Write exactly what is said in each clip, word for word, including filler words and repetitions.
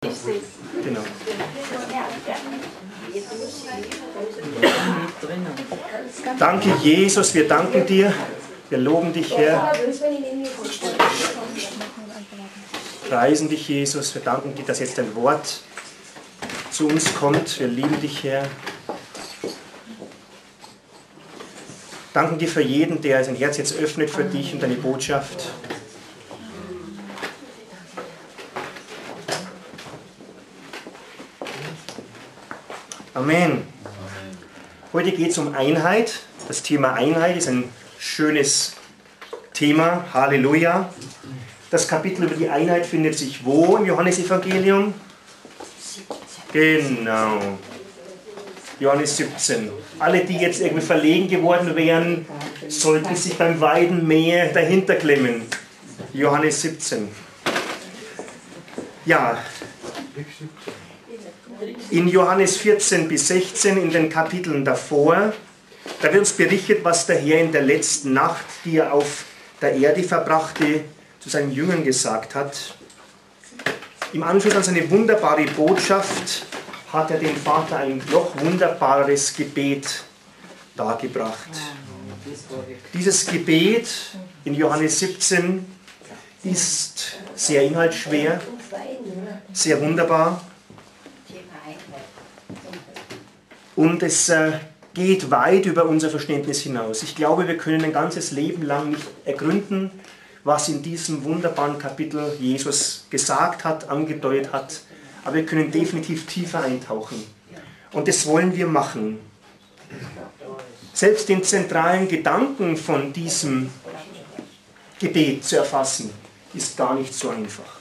Genau. Danke, Jesus, wir danken dir. Wir loben dich, Herr. Preisen dich, Jesus. Wir danken dir, dass jetzt dein Wort zu uns kommt. Wir lieben dich, Herr. Danken dir für jeden, der sein Herz jetzt öffnet für dich und deine Botschaft. Amen. Heute geht es um Einheit. Das Thema Einheit ist ein schönes Thema. Halleluja. Das Kapitel über die Einheit findet sich wo im Johannesevangelium? Genau. Johannes siebzehn. Alle, die jetzt irgendwie verlegen geworden wären, sollten sich beim Weiden mehr dahinter klemmen. Johannes siebzehn. Ja. In Johannes vierzehn bis sechzehn, in den Kapiteln davor, da wird uns berichtet, was der Herr in der letzten Nacht, die er auf der Erde verbrachte, zu seinen Jüngern gesagt hat. Im Anschluss an seine wunderbare Botschaft hat er dem Vater ein noch wunderbares Gebet dargebracht. Dieses Gebet in Johannes siebzehn ist sehr inhaltsschwer, sehr wunderbar. Und es äh, geht weit über unser Verständnis hinaus. Ich glaube, wir können ein ganzes Leben lang nicht ergründen, was in diesem wunderbaren Kapitel Jesus gesagt hat, angedeutet hat. Aber wir können definitiv tiefer eintauchen. Und das wollen wir machen. Selbst den zentralen Gedanken von diesem Gebet zu erfassen, ist gar nicht so einfach.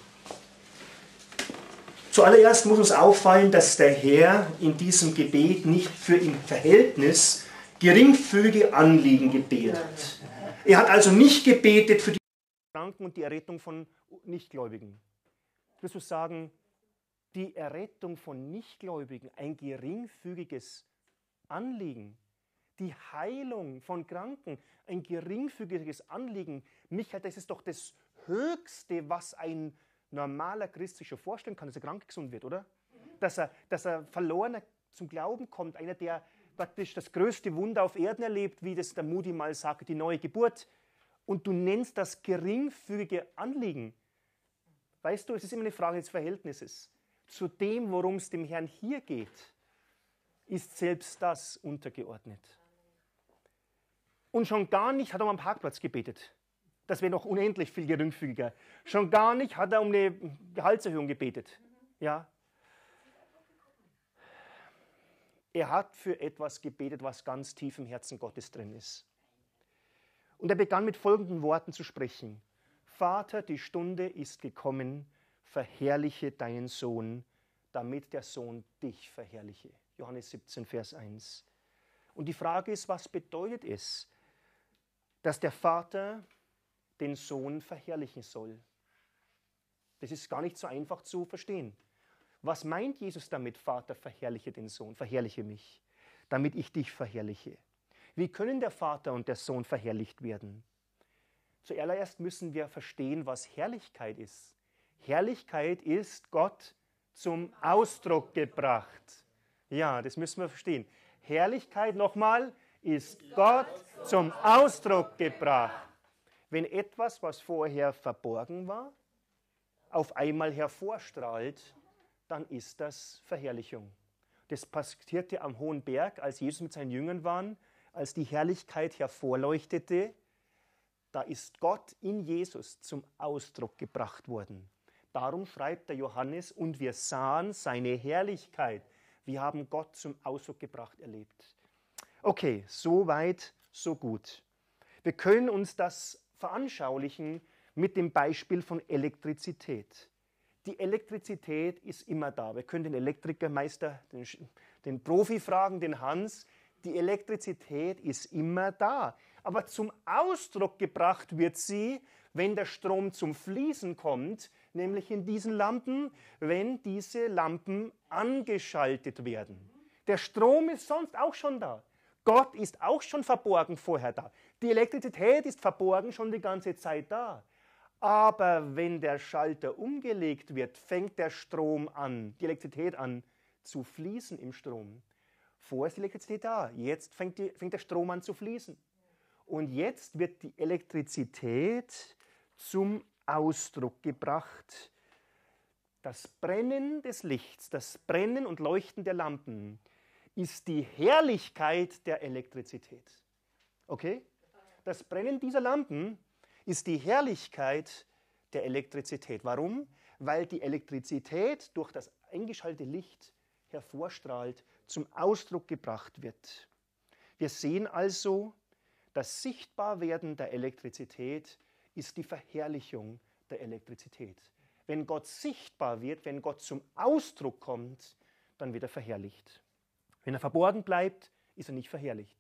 Zuallererst muss uns auffallen, dass der Herr in diesem Gebet nicht für im Verhältnis geringfügige Anliegen gebetet hat. Er hat also nicht gebetet für die Kranken und die Errettung von Nichtgläubigen. Würdest du sagen, die Errettung von Nichtgläubigen, ein geringfügiges Anliegen? Die Heilung von Kranken, ein geringfügiges Anliegen? Michael, das ist doch das Höchste, was ein normaler Christ sich schon vorstellen kann, dass er krank gesund wird, oder? Dass er, dass er Verlorener zum Glauben kommt, einer, der praktisch das größte Wunder auf Erden erlebt, wie das der Moody mal sagt, die neue Geburt. Und du nennst das geringfügige Anliegen. Weißt du, es ist immer eine Frage des Verhältnisses. Zu dem, worum es dem Herrn hier geht, ist selbst das untergeordnet. Und schon gar nicht hat er um einen Parkplatz gebetet. Das wäre noch unendlich viel geringfügiger. Schon gar nicht hat er um eine Gehaltserhöhung gebetet. Ja. Er hat für etwas gebetet, was ganz tief im Herzen Gottes drin ist. Und er begann mit folgenden Worten zu sprechen. Vater, die Stunde ist gekommen, verherrliche deinen Sohn, damit der Sohn dich verherrliche. Johannes siebzehn, Vers eins. Und die Frage ist, was bedeutet es, dass der Vater den Sohn verherrlichen soll? Das ist gar nicht so einfach zu verstehen. Was meint Jesus damit, Vater, verherrliche den Sohn, verherrliche mich, damit ich dich verherrliche? Wie können der Vater und der Sohn verherrlicht werden? Zuallererst müssen wir verstehen, was Herrlichkeit ist. Herrlichkeit ist Gott zum Ausdruck gebracht. Ja, das müssen wir verstehen. Herrlichkeit, nochmal, ist Gott zum Ausdruck gebracht. Wenn etwas, was vorher verborgen war, auf einmal hervorstrahlt, dann ist das Verherrlichung. Das passierte am Hohen Berg, als Jesus mit seinen Jüngern war, als die Herrlichkeit hervorleuchtete. Da ist Gott in Jesus zum Ausdruck gebracht worden. Darum schreibt der Johannes, und wir sahen seine Herrlichkeit. Wir haben Gott zum Ausdruck gebracht erlebt. Okay, so weit, so gut. Wir können uns das veranschaulichen mit dem Beispiel von Elektrizität. Die Elektrizität ist immer da. Wir können den Elektrikermeister, den, den Profi fragen, den Hans. Die Elektrizität ist immer da. Aber zum Ausdruck gebracht wird sie, wenn der Strom zum Fließen kommt, nämlich in diesen Lampen, wenn diese Lampen angeschaltet werden. Der Strom ist sonst auch schon da. Gott ist auch schon verborgen vorher da. Die Elektrizität ist verborgen schon die ganze Zeit da. Aber wenn der Schalter umgelegt wird, fängt der Strom an, die Elektrizität an zu fließen im Strom. Vorher ist die Elektrizität da, jetzt fängt, die, fängt der Strom an zu fließen. Und jetzt wird die Elektrizität zum Ausdruck gebracht. Das Brennen des Lichts, das Brennen und Leuchten der Lampen ist die Herrlichkeit der Elektrizität. Okay? Das Brennen dieser Lampen ist die Herrlichkeit der Elektrizität. Warum? Weil die Elektrizität durch das eingeschaltete Licht hervorstrahlt, zum Ausdruck gebracht wird. Wir sehen also, das Sichtbarwerden der Elektrizität ist die Verherrlichung der Elektrizität. Wenn Gott sichtbar wird, wenn Gott zum Ausdruck kommt, dann wird er verherrlicht. Wenn er verborgen bleibt, ist er nicht verherrlicht.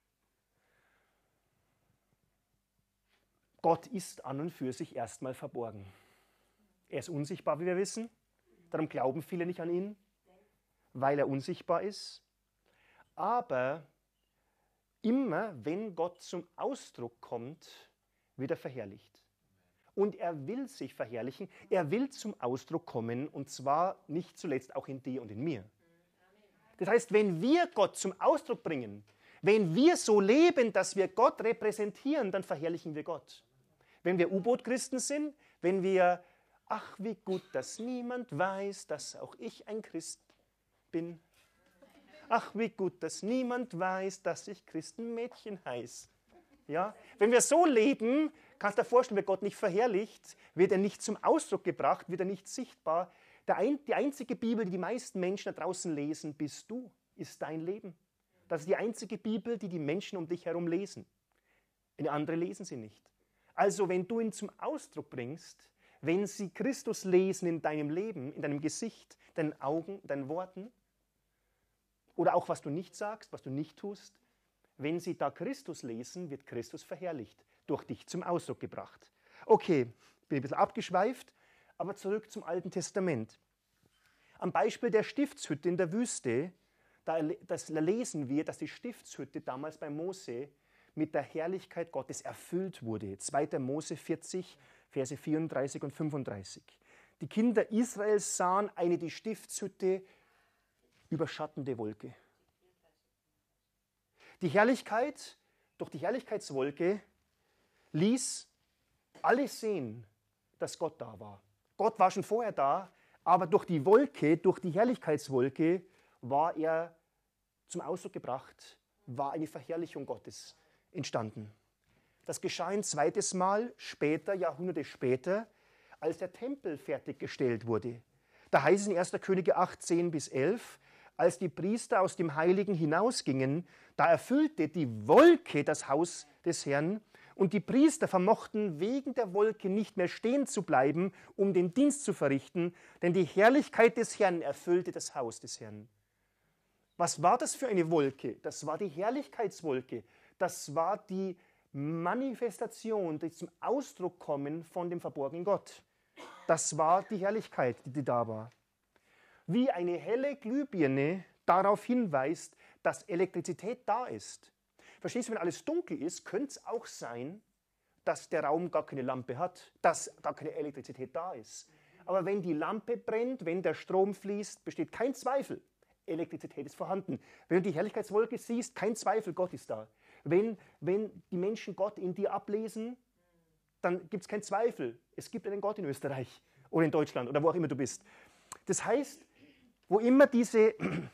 Gott ist an und für sich erstmal verborgen. Er ist unsichtbar, wie wir wissen. Darum glauben viele nicht an ihn, weil er unsichtbar ist. Aber immer, wenn Gott zum Ausdruck kommt, wird er verherrlicht. Und er will sich verherrlichen. Er will zum Ausdruck kommen, und zwar nicht zuletzt auch in dir und in mir. Das heißt, wenn wir Gott zum Ausdruck bringen, wenn wir so leben, dass wir Gott repräsentieren, dann verherrlichen wir Gott. Wenn wir U-Boot-Christen sind, wenn wir, ach wie gut, dass niemand weiß, dass auch ich ein Christ bin. Ach wie gut, dass niemand weiß, dass ich Christenmädchen heiße. Ja? Wenn wir so leben, kannst du dir vorstellen, wird Gott nicht verherrlicht, wird er nicht zum Ausdruck gebracht, wird er nicht sichtbar. Der ein, die einzige Bibel, die die meisten Menschen da draußen lesen, bist du, ist dein Leben. Das ist die einzige Bibel, die die Menschen um dich herum lesen. Eine andere lesen sie nicht. Also wenn du ihn zum Ausdruck bringst, wenn sie Christus lesen in deinem Leben, in deinem Gesicht, deinen Augen, deinen Worten, oder auch was du nicht sagst, was du nicht tust, wenn sie da Christus lesen, wird Christus verherrlicht, durch dich zum Ausdruck gebracht. Okay, bin ein bisschen abgeschweift, aber zurück zum Alten Testament. Am Beispiel der Stiftshütte in der Wüste, da, das lesen wir, dass die Stiftshütte damals bei Mose mit der Herrlichkeit Gottes erfüllt wurde. zweiter Mose vierzig, Verse vierunddreißig und fünfunddreißig. Die Kinder Israels sahen eine die Stiftshütte überschattende Wolke. Die Herrlichkeit, durch die Herrlichkeitswolke ließ alle sehen, dass Gott da war. Gott war schon vorher da, aber durch die Wolke, durch die Herrlichkeitswolke war er zum Ausdruck gebracht, war eine Verherrlichung Gottes entstanden. Das geschah ein zweites Mal später, Jahrhunderte später, als der Tempel fertiggestellt wurde. Da heißt es in erster Könige acht, zehn bis elf, als die Priester aus dem Heiligen hinausgingen, da erfüllte die Wolke das Haus des Herrn, und die Priester vermochten wegen der Wolke nicht mehr stehen zu bleiben, um den Dienst zu verrichten, denn die Herrlichkeit des Herrn erfüllte das Haus des Herrn. Was war das für eine Wolke? Das war die Herrlichkeitswolke. Das war die Manifestation, die zum Ausdruck kommen von dem verborgenen Gott. Das war die Herrlichkeit, die da war. Wie eine helle Glühbirne darauf hinweist, dass Elektrizität da ist. Verstehst du, wenn alles dunkel ist, könnte es auch sein, dass der Raum gar keine Lampe hat, dass gar keine Elektrizität da ist. Aber wenn die Lampe brennt, wenn der Strom fließt, besteht kein Zweifel, Elektrizität ist vorhanden. Wenn du die Herrlichkeitswolke siehst, kein Zweifel, Gott ist da. Wenn, wenn die Menschen Gott in dir ablesen, dann gibt es keinen Zweifel. Es gibt einen Gott in Österreich oder in Deutschland oder wo auch immer du bist. Das heißt, wo immer diese,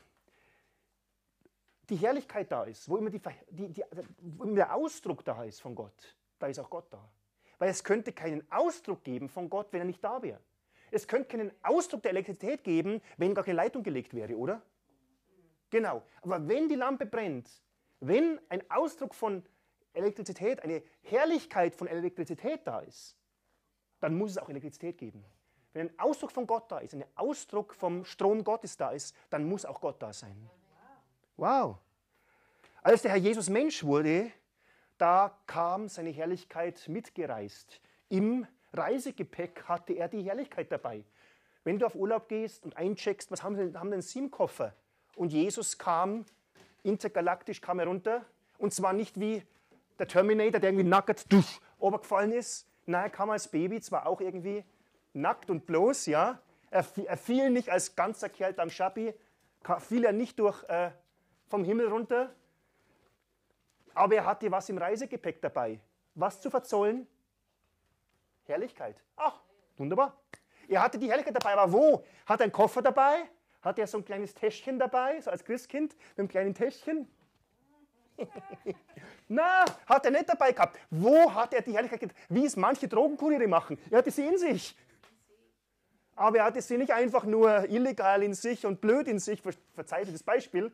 die Herrlichkeit da ist, wo immer, die, die, die, wo immer der Ausdruck da ist von Gott, da ist auch Gott da. Weil es könnte keinen Ausdruck geben von Gott, wenn er nicht da wäre. Es könnte keinen Ausdruck der Elektrizität geben, wenn gar keine Leitung gelegt wäre, oder? Genau. Aber wenn die Lampe brennt, wenn ein Ausdruck von Elektrizität, eine Herrlichkeit von Elektrizität da ist, dann muss es auch Elektrizität geben. Wenn ein Ausdruck von Gott da ist, ein Ausdruck vom Strom Gottes da ist, dann muss auch Gott da sein. Wow. Als der Herr Jesus Mensch wurde, da kam seine Herrlichkeit mitgereist. Im Reisegepäck hatte er die Herrlichkeit dabei. Wenn du auf Urlaub gehst und eincheckst, was haben sie, haben denn sieben Koffer? Und Jesus kam, intergalaktisch kam er runter. Und zwar nicht wie der Terminator, der irgendwie nackert, dusch, runtergefallen ist. Na, er kam als Baby zwar auch irgendwie nackt und bloß, ja. Er, er fiel nicht als ganzer Kerl am Schappi, fiel er nicht durch, äh, vom Himmel runter, aber er hatte was im Reisegepäck dabei. Was zu verzollen? Herrlichkeit. Ach, wunderbar. Er hatte die Herrlichkeit dabei, aber wo? Hat er einen Koffer dabei? Hat er so ein kleines Täschchen dabei, so als Christkind, mit einem kleinen Täschchen? Na, hat er nicht dabei gehabt. Wo hat er die Herrlichkeit? Wie es manche Drogenkuriere machen. Er hatte sie in sich. Aber er hatte sie nicht einfach nur illegal in sich und blöd in sich, verzeiht das Beispiel.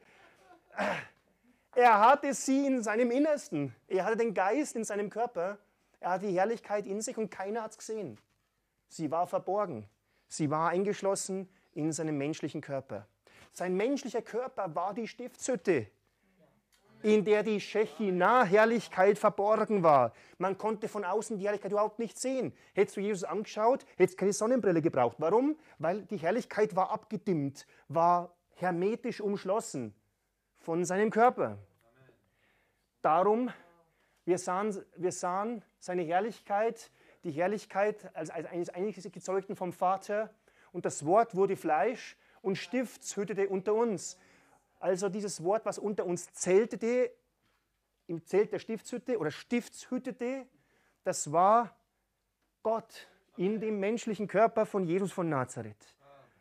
Er hatte sie in seinem Innersten. Er hatte den Geist in seinem Körper. Er hatte die Herrlichkeit in sich und keiner hat es gesehen. Sie war verborgen. Sie war eingeschlossen in seinem menschlichen Körper. Sein menschlicher Körper war die Stiftshütte, in der die Schechinah-Herrlichkeit verborgen war. Man konnte von außen die Herrlichkeit überhaupt nicht sehen. Hättest du Jesus angeschaut, hättest du keine Sonnenbrille gebraucht. Warum? Weil die Herrlichkeit war abgedimmt, war hermetisch umschlossen von seinem Körper. Darum, wir sahen, wir sahen seine Herrlichkeit, die Herrlichkeit als, als eines einzigen Gezeugten vom Vater, und das Wort wurde Fleisch und stiftshütete unter uns. Also dieses Wort, was unter uns zeltete, im Zelt der Stiftshütte oder stiftshütete, das war Gott in dem menschlichen Körper von Jesus von Nazareth.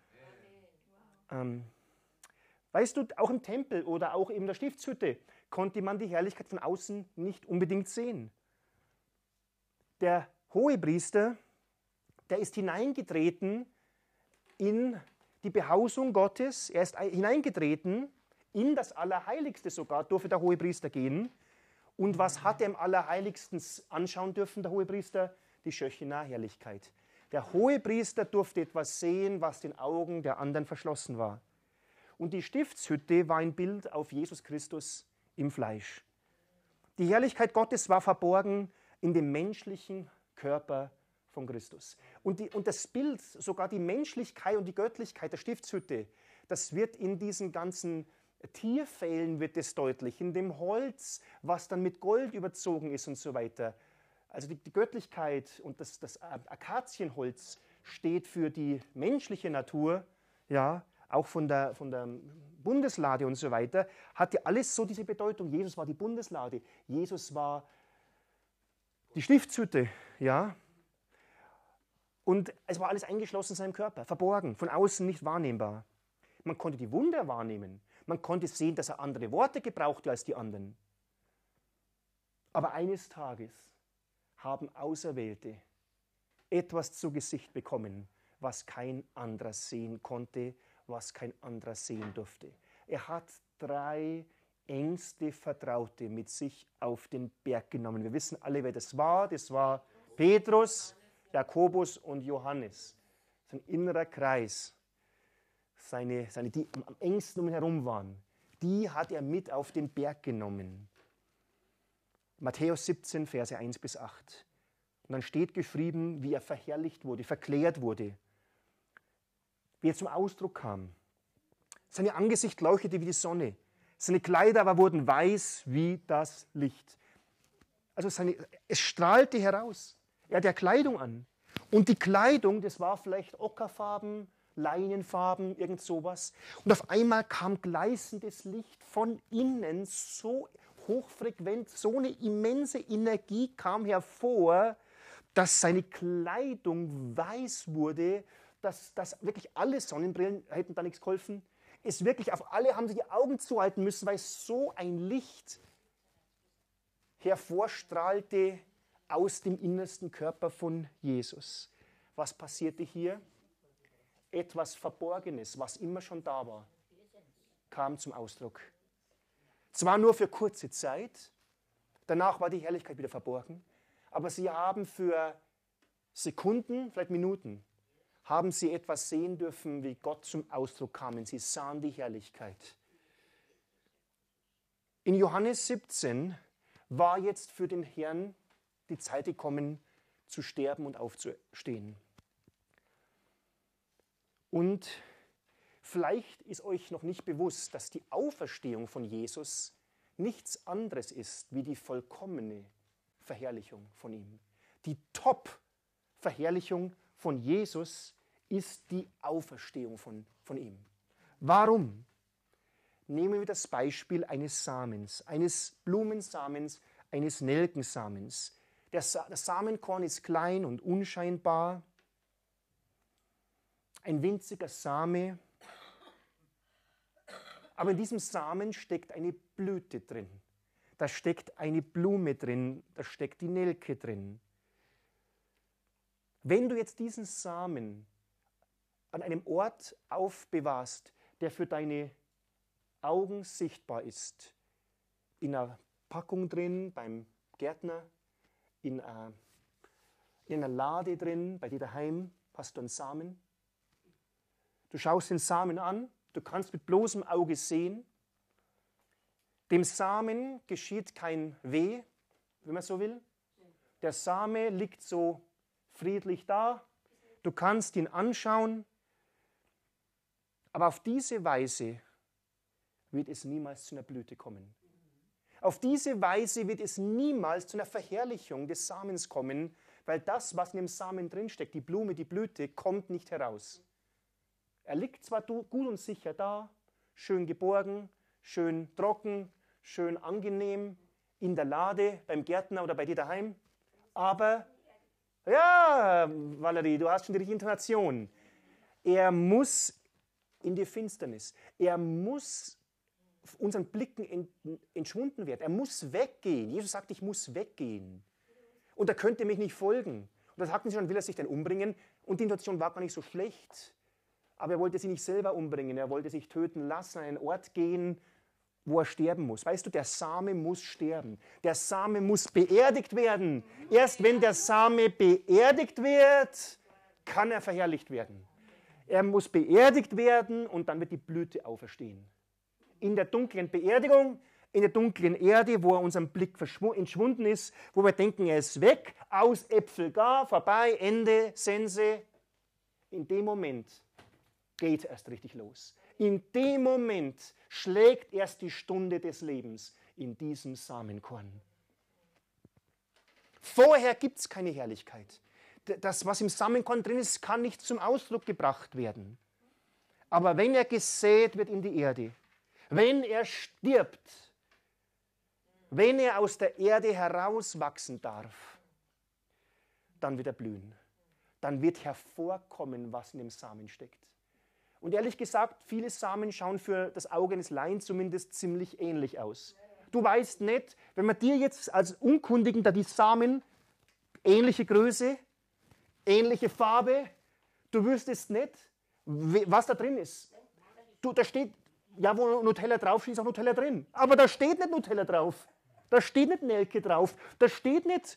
Ähm, weißt du, auch im Tempel oder auch in der Stiftshütte konnte man die Herrlichkeit von außen nicht unbedingt sehen. Der Hohepriester, der ist hineingetreten in die Behausung Gottes, er ist hineingetreten in das Allerheiligste sogar, durfte der Hohepriester gehen. Und was hat er im Allerheiligsten anschauen dürfen, der Hohepriester? Die Schechinah-Herrlichkeit. Der Hohepriester durfte etwas sehen, was den Augen der anderen verschlossen war. Und die Stiftshütte war ein Bild auf Jesus Christus im Fleisch. Die Herrlichkeit Gottes war verborgen in dem menschlichen Körper von Christus. Und, die, und das Bild, sogar die Menschlichkeit und die Göttlichkeit der Stiftshütte, das wird in diesen ganzen Tierfellen wird es deutlich, in dem Holz, was dann mit Gold überzogen ist und so weiter. Also die, die Göttlichkeit und das, das Akazienholz steht für die menschliche Natur, ja, auch von der, von der Bundeslade und so weiter, hatte alles so diese Bedeutung. Jesus war die Bundeslade, Jesus war die Stiftshütte, ja. Und es war alles eingeschlossen in seinem Körper, verborgen, von außen nicht wahrnehmbar. Man konnte die Wunder wahrnehmen. Man konnte sehen, dass er andere Worte gebrauchte als die anderen. Aber eines Tages haben Auserwählte etwas zu Gesicht bekommen, was kein anderer sehen konnte, was kein anderer sehen durfte. Er hat drei engste Vertraute mit sich auf den Berg genommen. Wir wissen alle, wer das war. Das war Petrus, Jakobus und Johannes. Sein innerer Kreis, seine, seine, die am engsten um ihn herum waren, die hat er mit auf den Berg genommen. Matthäus siebzehn, Verse eins bis acht. Und dann steht geschrieben, wie er verherrlicht wurde, verklärt wurde, wie er zum Ausdruck kam. Sein Angesicht leuchtete wie die Sonne. Seine Kleider aber wurden weiß wie das Licht. Also seine, es strahlte heraus. Er hatte ja Kleidung an. Und die Kleidung, das war vielleicht Ockerfarben, Leinenfarben, irgend sowas. Und auf einmal kam gleißendes Licht von innen, so hochfrequent, so eine immense Energie kam hervor, dass seine Kleidung weiß wurde, dass, dass wirklich alle Sonnenbrillen hätten da nichts geholfen. Es wirklich auf alle haben sie die Augen zuhalten müssen, weil so ein Licht hervorstrahlte aus dem innersten Körper von Jesus. Was passierte hier? Etwas Verborgenes, was immer schon da war, kam zum Ausdruck. Zwar nur für kurze Zeit, danach war die Herrlichkeit wieder verborgen, aber sie haben für Sekunden, vielleicht Minuten, haben sie etwas sehen dürfen, wie Gott zum Ausdruck kam. Sie sahen die Herrlichkeit. In Johannes siebzehn war jetzt für den Herrn die Zeit gekommen, zu sterben und aufzustehen. Und vielleicht ist euch noch nicht bewusst, dass die Auferstehung von Jesus nichts anderes ist wie die vollkommene Verherrlichung von ihm. Die Top-Verherrlichung von Jesus ist die Auferstehung von, von ihm. Warum? Nehmen wir das Beispiel eines Samens, eines Blumensamens, eines Nelkensamens. Der Sa- das Samenkorn ist klein und unscheinbar. Ein winziger Same. Aber in diesem Samen steckt eine Blüte drin. Da steckt eine Blume drin, da steckt die Nelke drin. Wenn du jetzt diesen Samen an einem Ort aufbewahrst, der für deine Augen sichtbar ist, in einer Packung drin, beim Gärtner, in einer, in einer Lade drin, bei dir daheim hast du einen Samen. Du schaust den Samen an, du kannst mit bloßem Auge sehen, dem Samen geschieht kein Weh, wenn man so will. Der Same liegt so friedlich da, du kannst ihn anschauen, aber auf diese Weise wird es niemals zu einer Blüte kommen. Auf diese Weise wird es niemals zu einer Verherrlichung des Samens kommen, weil das, was in dem Samen drinsteckt, die Blume, die Blüte, kommt nicht heraus. Er liegt zwar gut und sicher da, schön geborgen, schön trocken, schön angenehm, in der Lade, beim Gärtner oder bei dir daheim, aber, ja, Valerie, du hast schon die richtige Intonation. Er muss in die Finsternis, er muss unseren Blicken entschwunden werden. Er muss weggehen. Jesus sagt, ich muss weggehen. Und er könnte mich nicht folgen. Und da sagten sie schon, will er sich denn umbringen? Und die Intention war gar nicht so schlecht. Aber er wollte sich nicht selber umbringen. Er wollte sich töten lassen, an einen Ort gehen, wo er sterben muss. Weißt du, der Same muss sterben. Der Same muss beerdigt werden. Erst wenn der Same beerdigt wird, kann er verherrlicht werden. Er muss beerdigt werden und dann wird die Blüte auferstehen. In der dunklen Beerdigung, in der dunklen Erde, wo er unserem Blick entschwunden ist, wo wir denken, er ist weg, aus Äpfel gar, vorbei, Ende, Sense. In dem Moment geht es erst richtig los. In dem Moment schlägt erst die Stunde des Lebens in diesem Samenkorn. Vorher gibt es keine Herrlichkeit. Das, was im Samenkorn drin ist, kann nicht zum Ausdruck gebracht werden. Aber wenn er gesät wird in die Erde, wenn er stirbt, wenn er aus der Erde herauswachsen darf, dann wird er blühen. Dann wird hervorkommen, was in dem Samen steckt. Und ehrlich gesagt, viele Samen schauen für das Auge eines Laien zumindest ziemlich ähnlich aus. Du weißt nicht, wenn man dir jetzt als Unkundigen da die Samen, ähnliche Größe, ähnliche Farbe, du wüsstest nicht, was da drin ist. Du, da steht, ja, wo Nutella draufsteht, ist auch Nutella drin. Aber da steht nicht Nutella drauf. Da steht nicht Nelke drauf. Da steht nicht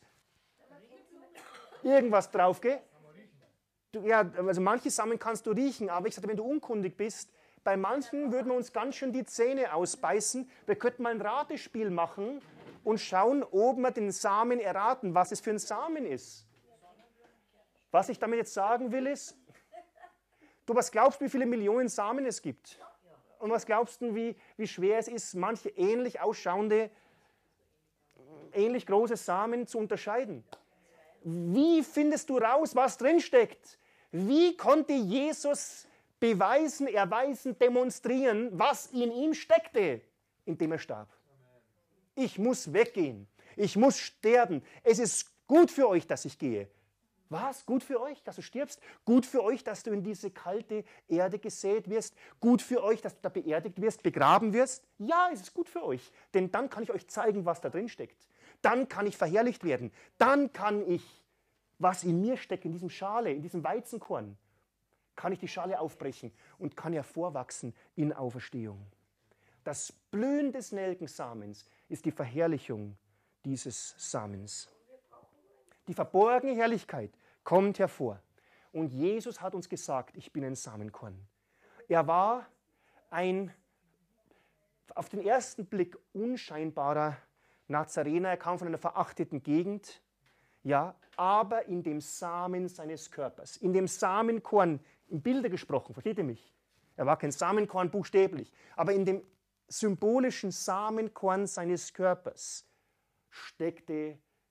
irgendwas drauf, gell? Du, ja, also manche Samen kannst du riechen, aber ich sage, wenn du unkundig bist, bei manchen würden wir uns ganz schön die Zähne ausbeißen. Wir könnten mal ein Ratespiel machen und schauen, ob wir den Samen erraten, was es für ein Samen ist. Was ich damit jetzt sagen will, ist, du, was glaubst du, wie viele Millionen Samen es gibt? Und was glaubst du, wie, wie schwer es ist, manche ähnlich ausschauende, ähnlich große Samen zu unterscheiden? Wie findest du raus, was drinsteckt? Wie konnte Jesus beweisen, erweisen, demonstrieren, was in ihm steckte, indem er starb? Ich muss weggehen. Ich muss sterben. Es ist gut für euch, dass ich gehe. Was? Gut für euch, dass du stirbst? Gut für euch, dass du in diese kalte Erde gesät wirst? Gut für euch, dass du da beerdigt wirst, begraben wirst? Ja, es ist gut für euch, denn dann kann ich euch zeigen, was da drin steckt. Dann kann ich verherrlicht werden. Dann kann ich, was in mir steckt, in diesem Schale, in diesem Weizenkorn, kann ich die Schale aufbrechen und kann hervorwachsen in Auferstehung. Das Blühen des Nelkensamens ist die Verherrlichung dieses Samens. Die verborgene Herrlichkeit kommt hervor. Und Jesus hat uns gesagt, ich bin ein Samenkorn. Er war ein auf den ersten Blick unscheinbarer Nazarener. Er kam von einer verachteten Gegend, ja, aber in dem Samen seines Körpers, in dem Samenkorn, im Bilde gesprochen, versteht ihr mich? Er war kein Samenkorn buchstäblich, aber in dem symbolischen Samenkorn seines Körpers steckte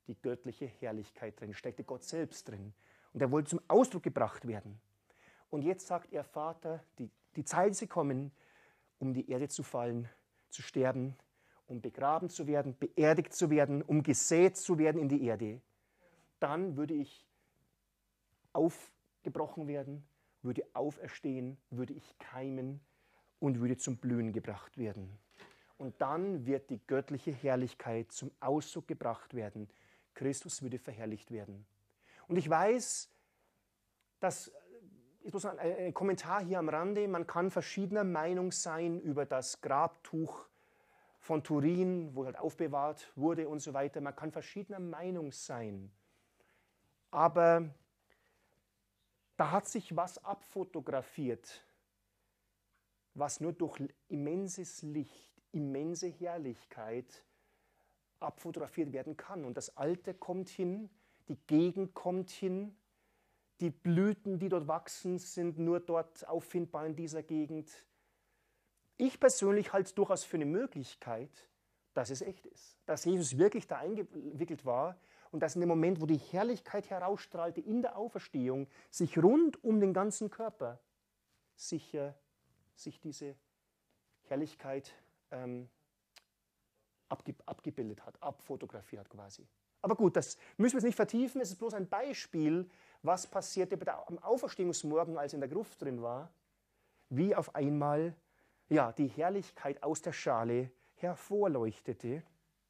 die göttliche Herrlichkeit drin, steckte Gott selbst drin. Und er wollte zum Ausdruck gebracht werden. Und jetzt sagt er, Vater, die, die Zeit ist gekommen, um die Erde zu fallen, zu sterben, um begraben zu werden, beerdigt zu werden, um gesät zu werden in die Erde. Dann würde ich aufgebrochen werden, würde auferstehen, würde ich keimen und würde zum Blühen gebracht werden. Und dann wird die göttliche Herrlichkeit zum Ausdruck gebracht werden. Christus würde verherrlicht werden. Und ich weiß, das ist bloß ein, ein Kommentar hier am Rande, man kann verschiedener Meinung sein über das Grabtuch von Turin, wo halt aufbewahrt wurde und so weiter. Man kann verschiedener Meinung sein. Aber da hat sich was abfotografiert, was nur durch immenses Licht, immense Herrlichkeit abfotografiert werden kann. Und das Alte kommt hin, die Gegend kommt hin, die Blüten, die dort wachsen, sind nur dort auffindbar in dieser Gegend. Ich persönlich halte es durchaus für eine Möglichkeit, dass es echt ist. Dass Jesus wirklich da eingewickelt war und dass in dem Moment, wo die Herrlichkeit herausstrahlte in der Auferstehung, sich rund um den ganzen Körper sicher sich diese Herrlichkeit ähm, abge abgebildet hat, abfotografiert hat quasi. Aber gut, das müssen wir jetzt nicht vertiefen, es ist bloß ein Beispiel, was passierte am Auferstehungsmorgen, als er in der Gruft drin war, wie auf einmal ja, die Herrlichkeit aus der Schale hervorleuchtete.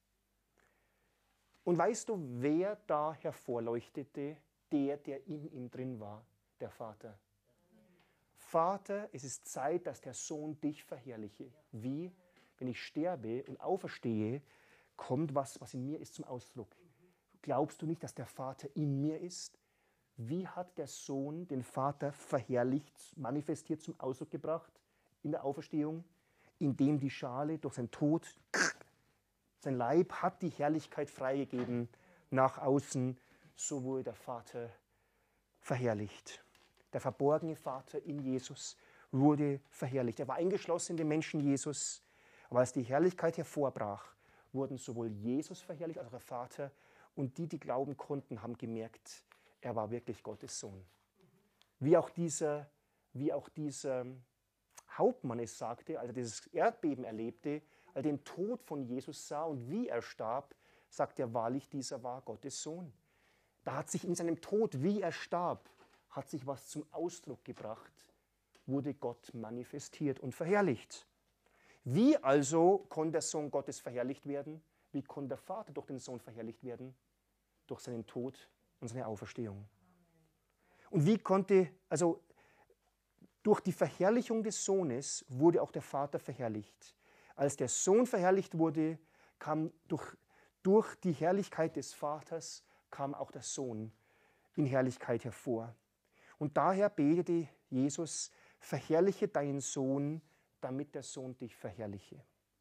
Und weißt du, wer da hervorleuchtete? Der, der in ihm drin war, der Vater. Vater, es ist Zeit, dass der Sohn dich verherrliche. Wie? Wenn ich sterbe und auferstehe, kommt was, was in mir ist, zum Ausdruck. Glaubst du nicht, dass der Vater in mir ist? Wie hat der Sohn den Vater verherrlicht, manifestiert, zum Ausdruck gebracht in der Auferstehung? Indem die Schale durch seinen Tod, sein Leib hat die Herrlichkeit freigegeben nach außen, so wurde der Vater verherrlicht. Der verborgene Vater in Jesus wurde verherrlicht. Er war eingeschlossen in den Menschen Jesus, aber als die Herrlichkeit hervorbrach, wurden sowohl Jesus verherrlicht als auch der Vater. Und die, die glauben konnten, haben gemerkt, er war wirklich Gottes Sohn. Wie auch dieser, wie auch dieser Hauptmann es sagte, als er dieses Erdbeben erlebte, als er den Tod von Jesus sah und wie er starb, sagt er wahrlich, dieser war Gottes Sohn. Da hat sich in seinem Tod, wie er starb, hat sich was zum Ausdruck gebracht, wurde Gott manifestiert und verherrlicht. Wie also konnte der Sohn Gottes verherrlicht werden? Wie konnte der Vater durch den Sohn verherrlicht werden? Durch seinen Tod und seine Auferstehung. Und wie konnte, also durch die Verherrlichung des Sohnes wurde auch der Vater verherrlicht. Als der Sohn verherrlicht wurde, kam durch, durch die Herrlichkeit des Vaters, kam auch der Sohn in Herrlichkeit hervor. Und daher betete Jesus, verherrliche deinen Sohn, damit der Sohn dich verherrliche.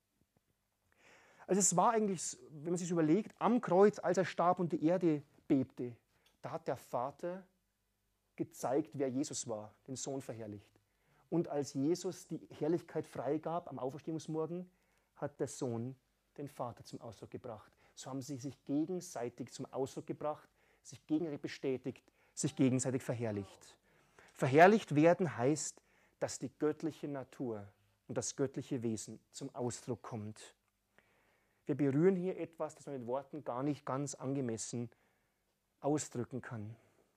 Also es war eigentlich, wenn man sich überlegt, am Kreuz, als er starb und die Erde bebte, da hat der Vater gezeigt, wer Jesus war, den Sohn verherrlicht. Und als Jesus die Herrlichkeit freigab am Auferstehungsmorgen, hat der Sohn den Vater zum Ausdruck gebracht. So haben sie sich gegenseitig zum Ausdruck gebracht, sich gegenseitig bestätigt, sich gegenseitig verherrlicht. Verherrlicht werden heißt, dass die göttliche Natur und das göttliche Wesen zum Ausdruck kommt. Wir berühren hier etwas, das man mit Worten gar nicht ganz angemessen ausdrücken kann.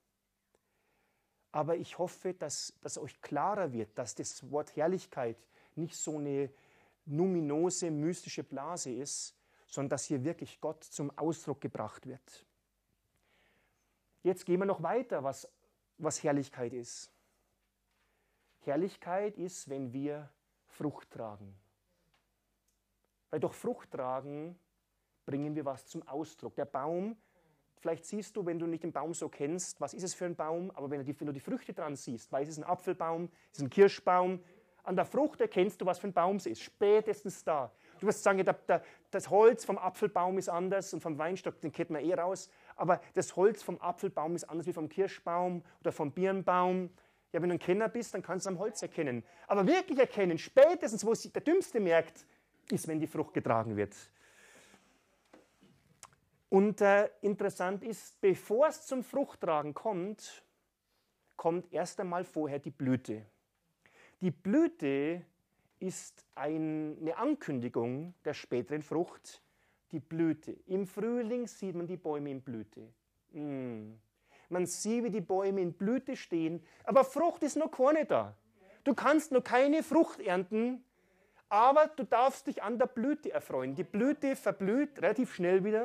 Aber ich hoffe, dass, dass euch klarer wird, dass das Wort Herrlichkeit nicht so eine numinose, mystische Blase ist, sondern dass hier wirklich Gott zum Ausdruck gebracht wird. Jetzt gehen wir noch weiter, was, was Herrlichkeit ist. Herrlichkeit ist, wenn wir Frucht tragen. Weil durch Frucht tragen bringen wir was zum Ausdruck. Der Baum, vielleicht siehst du, wenn du nicht den Baum so kennst, was ist es für ein Baum, aber wenn du die, wenn du die Früchte dran siehst, weißt du, es ist ein Apfelbaum, es ist ein Kirschbaum, an der Frucht erkennst du, was für ein Baum es ist, spätestens da. Du wirst sagen, der, der, das Holz vom Apfelbaum ist anders und vom Weinstock, den kennt man eh raus, aber das Holz vom Apfelbaum ist anders wie vom Kirschbaum oder vom Birnbaum. Ja, wenn du ein Kenner bist, dann kannst du am Holz erkennen. Aber wirklich erkennen, spätestens, wo es der Dümmste merkt, ist, wenn die Frucht getragen wird. Und äh, interessant ist, bevor es zum Fruchttragen kommt, kommt erst einmal vorher die Blüte. Die Blüte ist ein, eine Ankündigung der späteren Frucht, die Blüte. Im Frühling sieht man die Bäume in Blüte. Mm. Man sieht, wie die Bäume in Blüte stehen, aber Frucht ist noch keine da. Du kannst noch keine Frucht ernten, aber du darfst dich an der Blüte erfreuen. Die Blüte verblüht relativ schnell wieder.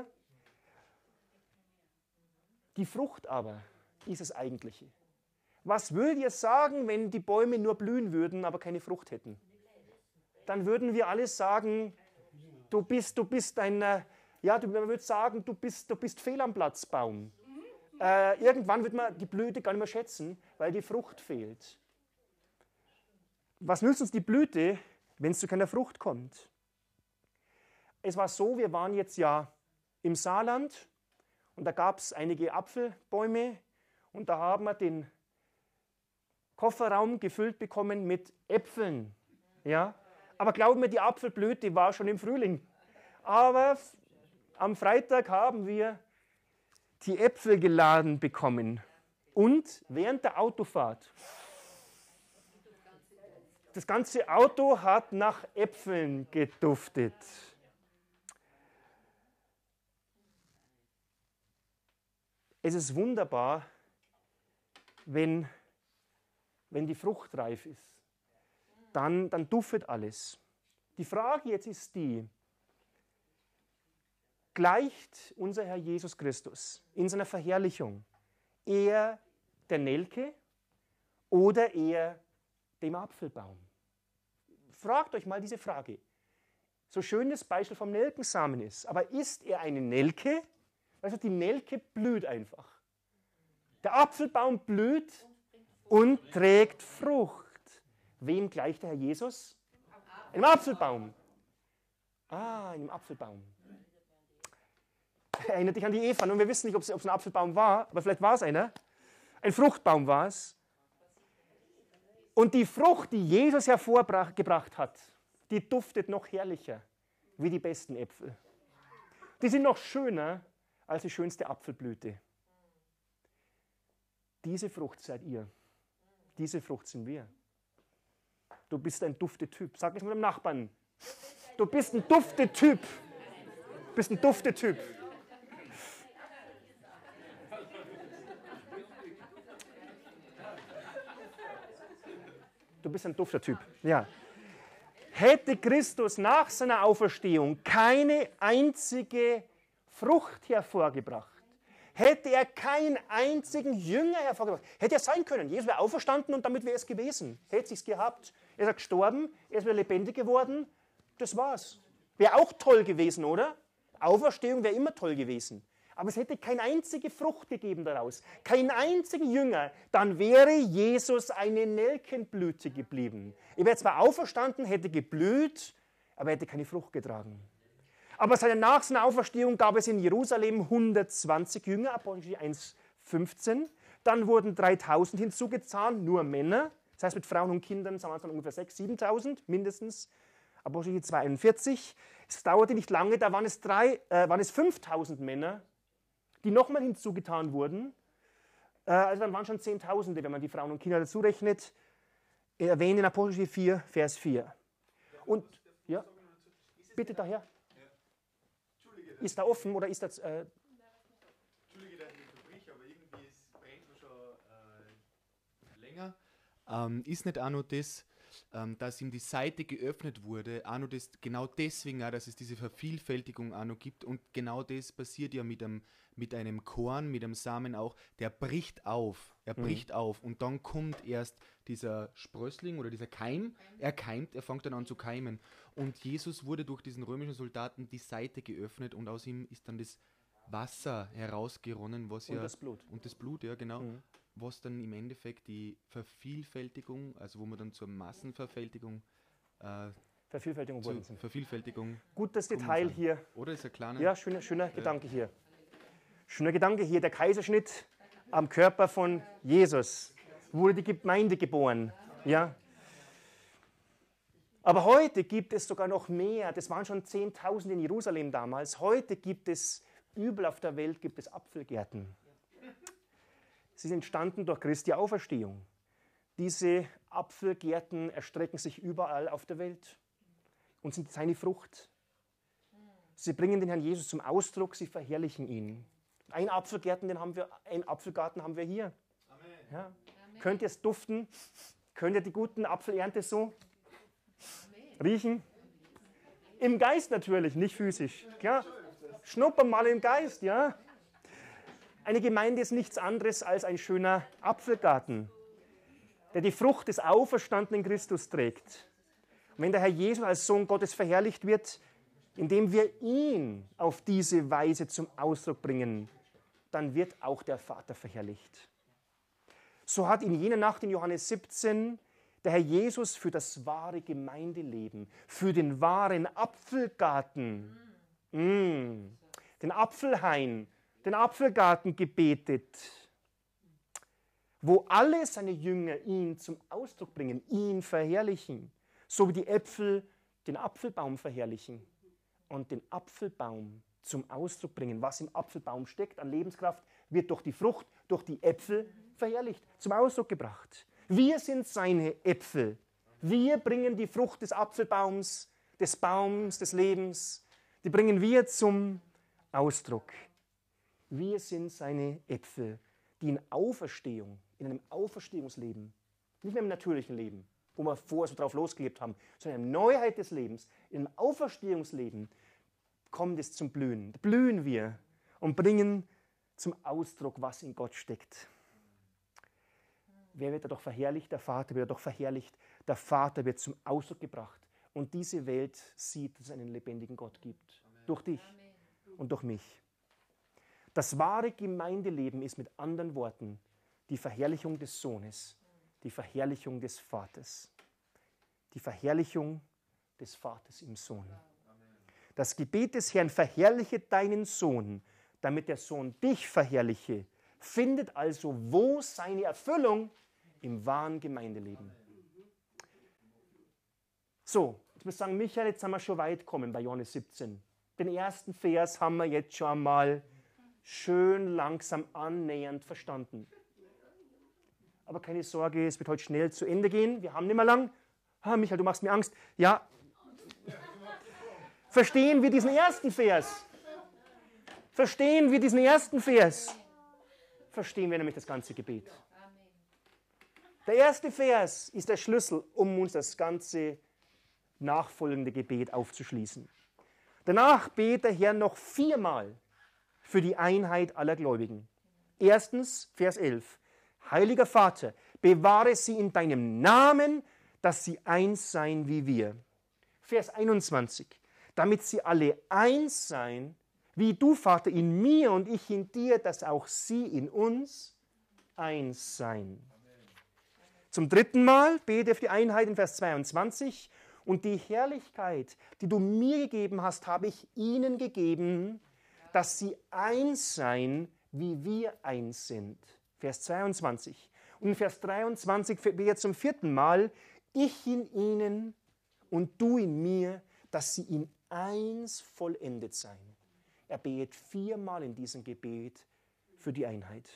Die Frucht aber ist das Eigentliche. Was würdet ihr sagen, wenn die Bäume nur blühen würden, aber keine Frucht hätten? Dann würden wir alle sagen, du bist, du bist ein, ja, man würde sagen, du bist, du bist fehl am Platz, Baum. Äh, irgendwann wird man die Blüte gar nicht mehr schätzen, weil die Frucht fehlt. Was nützt uns die Blüte, wenn es zu keiner Frucht kommt? Es war so, wir waren jetzt ja im Saarland und da gab es einige Apfelbäume und da haben wir den Kofferraum gefüllt bekommen mit Äpfeln. Ja? Aber glauben wir, die Apfelblüte war schon im Frühling. Aber am Freitag haben wir die Äpfel geladen bekommen. Und während der Autofahrt, das ganze Auto hat nach Äpfeln geduftet. Es ist wunderbar, wenn, wenn die Frucht reif ist. Dann, dann duftet alles. Die Frage jetzt ist die, gleicht unser Herr Jesus Christus in seiner Verherrlichung eher der Nelke oder eher dem Apfelbaum? Fragt euch mal diese Frage. So schön das Beispiel vom Nelkensamen ist, aber ist er eine Nelke? Also die Nelke blüht einfach. Der Apfelbaum blüht und trägt Frucht. Wem gleicht der Herr Jesus? Einem Apfelbaum. Ah, einem Apfelbaum. Erinnert dich an die Eva. Und wir wissen nicht, ob es, ob es ein Apfelbaum war, aber vielleicht war es einer. Ein Fruchtbaum war es. Und die Frucht, die Jesus hervorgebracht hat, die duftet noch herrlicher wie die besten Äpfel. Die sind noch schöner als die schönste Apfelblüte. Diese Frucht seid ihr. Diese Frucht sind wir. Du bist ein Duftetyp. Sag es mit dem Nachbarn. Du bist ein Duftetyp. Du bist ein Duftetyp. Du bist ein Duftetyp. Ja. Hätte Christus nach seiner Auferstehung keine einzige Frucht hervorgebracht, hätte er keinen einzigen Jünger hervorgebracht, hätte er sein können. Jesus wäre auferstanden und damit wäre es gewesen. Hätte sich's gehabt. Er ist gestorben, er ist wieder lebendig geworden. Das war's. Wäre auch toll gewesen, oder? Auferstehung wäre immer toll gewesen. Aber es hätte keine einzige Frucht gegeben daraus. Keinen einzigen Jünger. Dann wäre Jesus eine Nelkenblüte geblieben. Er wäre zwar auferstanden, hätte geblüht, aber er hätte keine Frucht getragen. Aber nach seiner Auferstehung gab es in Jerusalem hundertzwanzig Jünger, Apostelgeschichte eins fünfzehn. Dann wurden dreitausend hinzugezahnt, nur Männer. Das heißt, mit Frauen und Kindern waren es dann ungefähr sechstausend, siebentausend mindestens. Apostelgeschichte zwei einundvierzig. Es dauerte nicht lange, da waren es, drei, äh, waren es fünftausend Männer, die nochmal hinzugetan wurden. Äh, also dann waren schon Zehntausende, wenn man die Frauen und Kinder dazu rechnet. Erwähnt in Apostelgeschichte vier, Vers vier. Und, ja, bitte daher. Ist da offen oder ist das... Äh Entschuldige, dass ich unterbrich, aber irgendwie ist, brennt man schon äh, länger. Ähm, ist nicht auch nur das, ähm, dass ihm die Seite geöffnet wurde, auch nur das, genau deswegen auch, dass es diese Vervielfältigung auch noch gibt und genau das passiert ja mit einem, mit einem Korn, mit einem Samen auch, der bricht auf, er bricht mhm. auf und dann kommt erst dieser Sprössling oder dieser Keim, er keimt, er fängt dann an zu keimen und Jesus wurde durch diesen römischen Soldaten die Seite geöffnet und aus ihm ist dann das Wasser herausgeronnen, was und ja... das Blut. Und das Blut, ja genau. Mhm. Was dann im Endeffekt die Vervielfältigung, also wo man dann zur Massenvervielfältigung äh, Vervielfältigung zur wurden sind. Vervielfältigung. Gutes Detail hier. Oder ist ein kleiner... Ja, schöner, schöner ja. Gedanke hier. Schöner Gedanke hier, der Kaiserschnitt am Körper von Jesus. Wurde die Gemeinde geboren. Ja. Aber heute gibt es sogar noch mehr. Das waren schon zehntausend in Jerusalem damals. Heute gibt es Überall auf der Welt gibt es Apfelgärten. Sie sind entstanden durch Christi Auferstehung. Diese Apfelgärten erstrecken sich überall auf der Welt und sind seine Frucht. Sie bringen den Herrn Jesus zum Ausdruck, sie verherrlichen ihn. Ein Apfelgarten, den haben wir, ein Apfelgarten haben wir hier. Amen. Ja. Amen. Könnt ihr es duften? Könnt ihr die guten Apfelernte so Amen. Riechen? Im Geist natürlich, nicht physisch. Klar. Schnuppern mal im Geist, ja. Eine Gemeinde ist nichts anderes als ein schöner Apfelgarten, der die Frucht des auferstandenen Christus trägt. Und wenn der Herr Jesus als Sohn Gottes verherrlicht wird, indem wir ihn auf diese Weise zum Ausdruck bringen, dann wird auch der Vater verherrlicht. So hat in jener Nacht in Johannes siebzehn der Herr Jesus für das wahre Gemeindeleben, für den wahren Apfelgarten, mm, den Apfelhain, den Apfelgarten gebetet, wo alle seine Jünger ihn zum Ausdruck bringen, ihn verherrlichen, so wie die Äpfel den Apfelbaum verherrlichen und den Apfelbaum zum Ausdruck bringen. Was im Apfelbaum steckt an Lebenskraft, wird durch die Frucht, durch die Äpfel verherrlicht, zum Ausdruck gebracht. Wir sind seine Äpfel. Wir bringen die Frucht des Apfelbaums, des Baums, des Lebens, die bringen wir zum Ausdruck. Wir sind seine Äpfel, die in Auferstehung, in einem Auferstehungsleben, nicht mehr im natürlichen Leben, wo wir vorher so drauf losgelebt haben, sondern in der Neuheit des Lebens, in einem Auferstehungsleben kommt es zum Blühen. Blühen wir und bringen zum Ausdruck, was in Gott steckt. Wer wird dadurch verherrlicht? Der Vater wird dadurch verherrlicht. Der Vater wird zum Ausdruck gebracht. Und diese Welt sieht, dass es einen lebendigen Gott gibt. Amen. Durch dich Amen. Und durch mich. Das wahre Gemeindeleben ist mit anderen Worten die Verherrlichung des Sohnes, die Verherrlichung des Vaters. Die Verherrlichung des Vaters im Sohn. Das Gebet des Herrn, verherrliche deinen Sohn, damit der Sohn dich verherrliche, findet also wo seine Erfüllung? Im wahren Gemeindeleben. So, jetzt muss ich sagen, Michael, jetzt sind wir schon weit gekommen bei Johannes siebzehn. Den ersten Vers haben wir jetzt schon einmal schön langsam annähernd verstanden. Aber keine Sorge, es wird heute schnell zu Ende gehen. Wir haben nicht mehr lang. Ah, Michael, du machst mir Angst. Ja. Verstehen wir diesen ersten Vers? Verstehen wir diesen ersten Vers? Verstehen wir nämlich das ganze Gebet. Der erste Vers ist der Schlüssel, um uns das ganze nachfolgende Gebet aufzuschließen. Danach betet der Herr noch viermal für die Einheit aller Gläubigen. Erstens, Vers elf. Heiliger Vater, bewahre sie in deinem Namen, dass sie eins seien wie wir. Vers einundzwanzig. Damit sie alle eins seien, wie du, Vater, in mir und ich in dir, dass auch sie in uns eins seien. Zum dritten Mal bete für die Einheit in Vers zweiundzwanzig. Und die Herrlichkeit, die du mir gegeben hast, habe ich ihnen gegeben, dass sie eins seien, wie wir eins sind. Vers zweiundzwanzig. Und in Vers dreiundzwanzig betet zum vierten Mal, ich in ihnen und du in mir, dass sie in eins vollendet seien. Er betet viermal in diesem Gebet für die Einheit.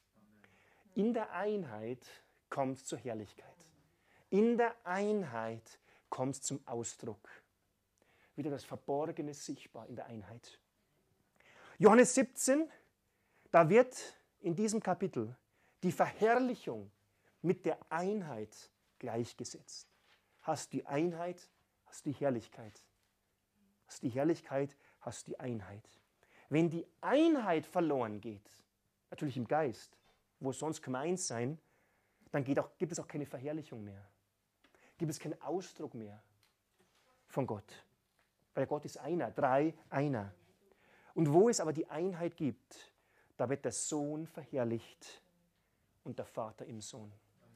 In der Einheit kommt es zur Herrlichkeit. In der Einheit kommt es zum Ausdruck. Wieder das Verborgene sichtbar in der Einheit. Johannes siebzehn, da wird in diesem Kapitel die Verherrlichung mit der Einheit gleichgesetzt. Hast die Einheit, hast die Herrlichkeit. Hast die Herrlichkeit, hast die Einheit. Wenn die Einheit verloren geht, natürlich im Geist, wo sonst kann man eins sein, dann geht auch, gibt es auch keine Verherrlichung mehr. Gibt es keinen Ausdruck mehr von Gott. Weil Gott ist einer, drei, einer. Und wo es aber die Einheit gibt, da wird der Sohn verherrlicht und der Vater im Sohn.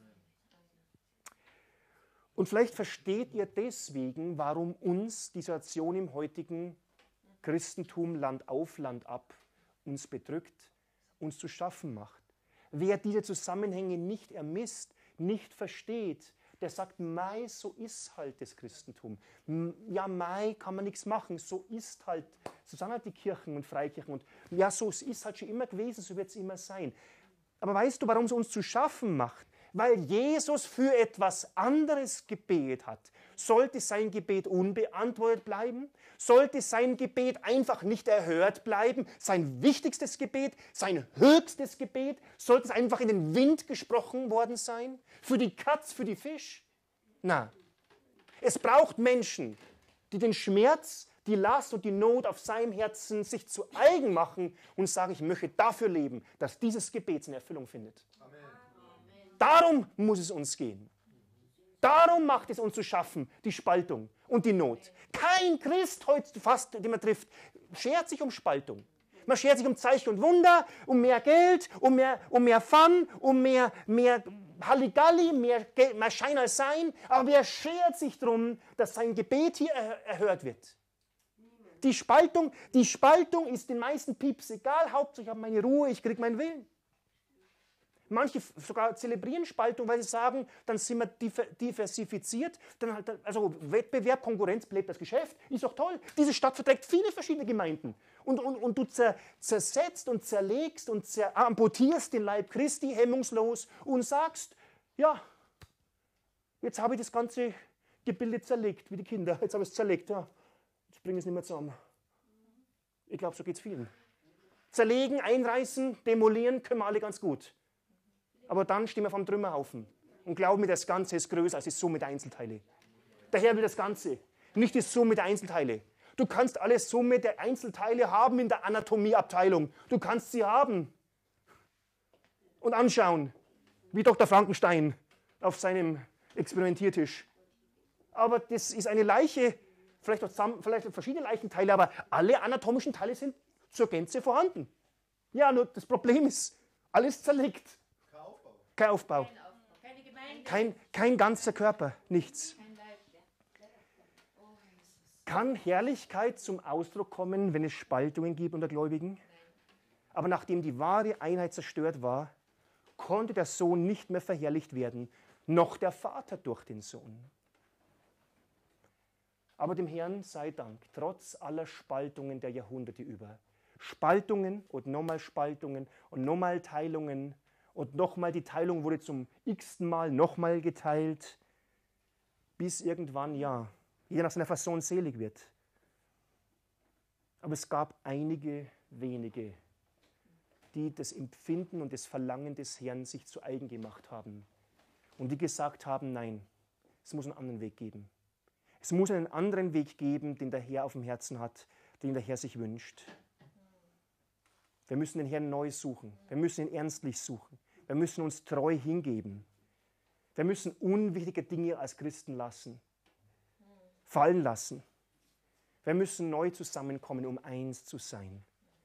Und vielleicht versteht ihr deswegen, warum uns die Situation im heutigen Christentum Land auf, Land ab uns bedrückt, uns zu schaffen macht. Wer diese Zusammenhänge nicht ermisst, nicht versteht, der sagt, Mai, so ist halt das Christentum. Ja, Mai kann man nichts machen, so ist halt, so sind halt die Kirchen und Freikirchen. Und ja, so ist halt schon immer gewesen, so wird es immer sein. Aber weißt du, warum es uns zu schaffen macht? Weil Jesus für etwas anderes gebetet hat. Sollte sein Gebet unbeantwortet bleiben? Sollte sein Gebet einfach nicht erhört bleiben? Sein wichtigstes Gebet, sein höchstes Gebet? Sollte es einfach in den Wind gesprochen worden sein? Für die Katz, für die Fisch? Na, es braucht Menschen, die den Schmerz, die Last und die Not auf seinem Herzen sich zu eigen machen und sagen, ich möchte dafür leben, dass dieses Gebet seine Erfüllung findet. Amen. Darum muss es uns gehen. Darum macht es uns zu schaffen, die Spaltung und die Not. Kein Christ heute fast, den man trifft, schert sich um Spaltung. Man schert sich um Zeichen und Wunder, um mehr Geld, um mehr, um mehr Fun, um mehr, mehr Halligalli, mehr, Geld, mehr Schein als Sein. Aber wer schert sich darum, dass sein Gebet hier er, erhört wird? Die Spaltung, die Spaltung ist den meisten Pieps egal. Hauptsache ich habe meine Ruhe, ich kriege meinen Willen. Manche sogar zelebrieren Spaltung, weil sie sagen, dann sind wir diversifiziert. Dann halt, also Wettbewerb, Konkurrenz bleibt das Geschäft, ist doch toll. Diese Stadt verträgt viele verschiedene Gemeinden. Und, und, und du zer, zersetzt und zerlegst und zer, amputierst den Leib Christi hemmungslos und sagst, ja, jetzt habe ich das ganze Gebilde zerlegt, wie die Kinder. Jetzt habe ich es zerlegt, ja. Jetzt bringe ich es nicht mehr zusammen. Ich glaube, so geht es vielen. Zerlegen, einreißen, demolieren können wir alle ganz gut. Aber dann stehen wir vom Trümmerhaufen und glauben mir, das Ganze ist größer als die Summe der Einzelteile. Der Herr will das Ganze, nicht die Summe der Einzelteile. Du kannst alle Summe der Einzelteile haben in der Anatomieabteilung. Du kannst sie haben und anschauen, wie Doktor Frankenstein auf seinem Experimentiertisch. Aber das ist eine Leiche, vielleicht, auch zusammen, vielleicht verschiedene Leichenteile, aber alle anatomischen Teile sind zur Gänze vorhanden. Ja, nur das Problem ist, alles zerlegt. Kein Aufbau. Kein Aufbau. Keine Gemeinde. Kein, kein ganzer Körper, nichts. Kann Herrlichkeit zum Ausdruck kommen, wenn es Spaltungen gibt unter Gläubigen? Aber nachdem die wahre Einheit zerstört war, konnte der Sohn nicht mehr verherrlicht werden, noch der Vater durch den Sohn. Aber dem Herrn sei Dank, trotz aller Spaltungen der Jahrhunderte über. Spaltungen und nochmal Spaltungen und nochmal Teilungen. Und nochmal, die Teilung wurde zum x-ten Mal nochmal geteilt, bis irgendwann, ja, jeder nach seiner Fasson selig wird. Aber es gab einige wenige, die das Empfinden und das Verlangen des Herrn sich zu eigen gemacht haben. Und die gesagt haben, nein, es muss einen anderen Weg geben. Es muss einen anderen Weg geben, den der Herr auf dem Herzen hat, den der Herr sich wünscht. Wir müssen den Herrn neu suchen. Wir müssen ihn ernstlich suchen. Wir müssen uns treu hingeben. Wir müssen unwichtige Dinge als Christen lassen, fallen lassen. Wir müssen neu zusammenkommen, um eins zu sein.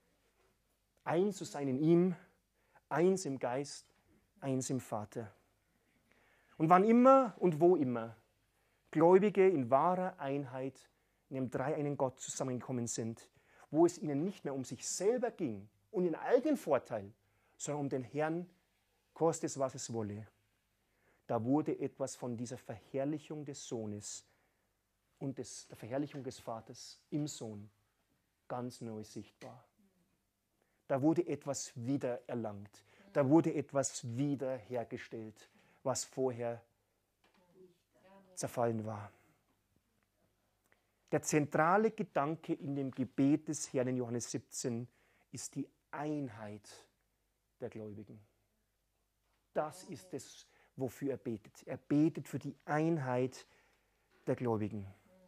Eins zu sein in ihm, eins im Geist, eins im Vater. Und wann immer und wo immer Gläubige in wahrer Einheit in dem dreieinen Gott zusammengekommen sind, wo es ihnen nicht mehr um sich selber ging und ihren eigenen Vorteil, sondern um den Herrn, koste es, was es wolle. Da wurde etwas von dieser Verherrlichung des Sohnes und des, der Verherrlichung des Vaters im Sohn ganz neu sichtbar. Da wurde etwas wiedererlangt. Da wurde etwas wiederhergestellt, was vorher zerfallen war. Der zentrale Gedanke in dem Gebet des Herrn in Johannes siebzehn ist die Einheit der Gläubigen. Das ist es, wofür er betet. Er betet für die Einheit der Gläubigen.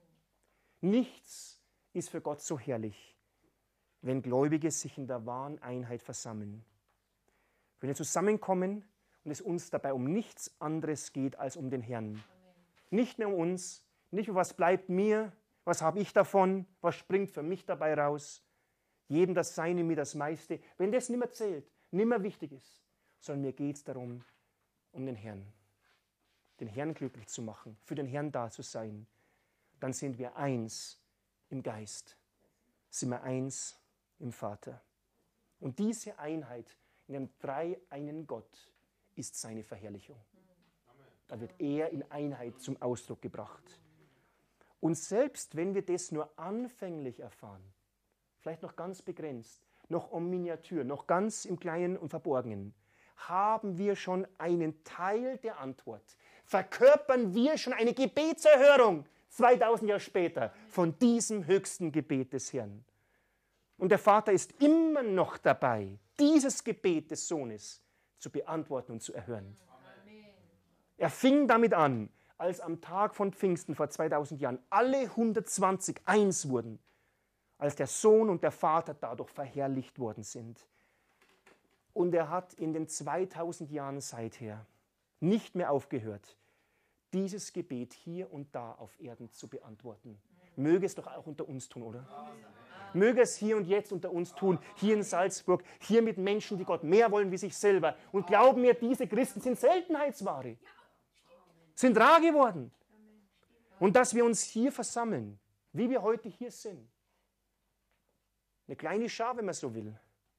Nichts ist für Gott so herrlich, wenn Gläubige sich in der wahren Einheit versammeln. Wenn wir zusammenkommen und es uns dabei um nichts anderes geht als um den Herrn. Nicht mehr um uns, nicht mehr was bleibt mir, was habe ich davon, was springt für mich dabei raus. Jedem das Seine, mir das meiste. Wenn das nicht mehr zählt, nicht mehr wichtig ist, sondern mir geht es darum, um den Herrn. Den Herrn glücklich zu machen, für den Herrn da zu sein. Dann sind wir eins im Geist. Sind wir eins im Vater. Und diese Einheit in dem dreieinen Gott ist seine Verherrlichung. Da wird er in Einheit zum Ausdruck gebracht. Und selbst wenn wir das nur anfänglich erfahren, vielleicht noch ganz begrenzt, noch en Miniatur, noch ganz im Kleinen und Verborgenen, haben wir schon einen Teil der Antwort. Verkörpern wir schon eine Gebetserhörung zweitausend Jahre später von diesem höchsten Gebet des Herrn. Und der Vater ist immer noch dabei, dieses Gebet des Sohnes zu beantworten und zu erhören. Amen. Er fing damit an, als am Tag von Pfingsten vor zweitausend Jahren alle hundertzwanzig eins wurden, als der Sohn und der Vater dadurch verherrlicht worden sind. Und er hat in den zweitausend Jahren seither nicht mehr aufgehört, dieses Gebet hier und da auf Erden zu beantworten. Möge es doch auch unter uns tun, oder? Möge es hier und jetzt unter uns tun, hier in Salzburg, hier mit Menschen, die Gott mehr wollen wie sich selber. Und glauben mir, diese Christen sind Seltenheitsware, sind rar geworden. Und dass wir uns hier versammeln, wie wir heute hier sind. Eine kleine Schar, wenn man so will.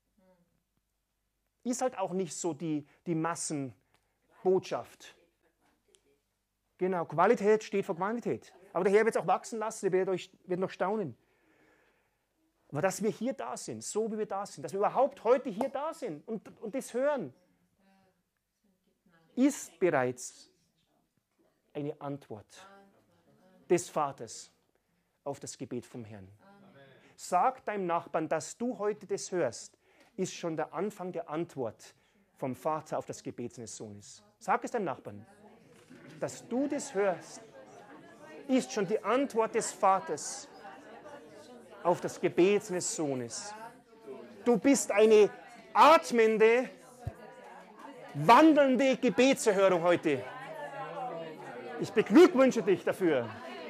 Ist halt auch nicht so die, die Massenbotschaft. Genau, Qualität steht vor Quantität. Aber der Herr wird es auch wachsen lassen, ihr werdet, euch, werdet noch staunen. Aber dass wir hier da sind, so wie wir da sind, dass wir überhaupt heute hier da sind und, und das hören, ist bereits eine Antwort des Vaters auf das Gebet vom Herrn. Sag deinem Nachbarn, dass du heute das hörst, ist schon der Anfang der Antwort vom Vater auf das Gebet seines Sohnes. Sag es deinem Nachbarn. Dass du das hörst, ist schon die Antwort des Vaters auf das Gebet seines Sohnes. Du bist eine atmende, wandelnde Gebetserhörung heute. Ich beglückwünsche dich dafür.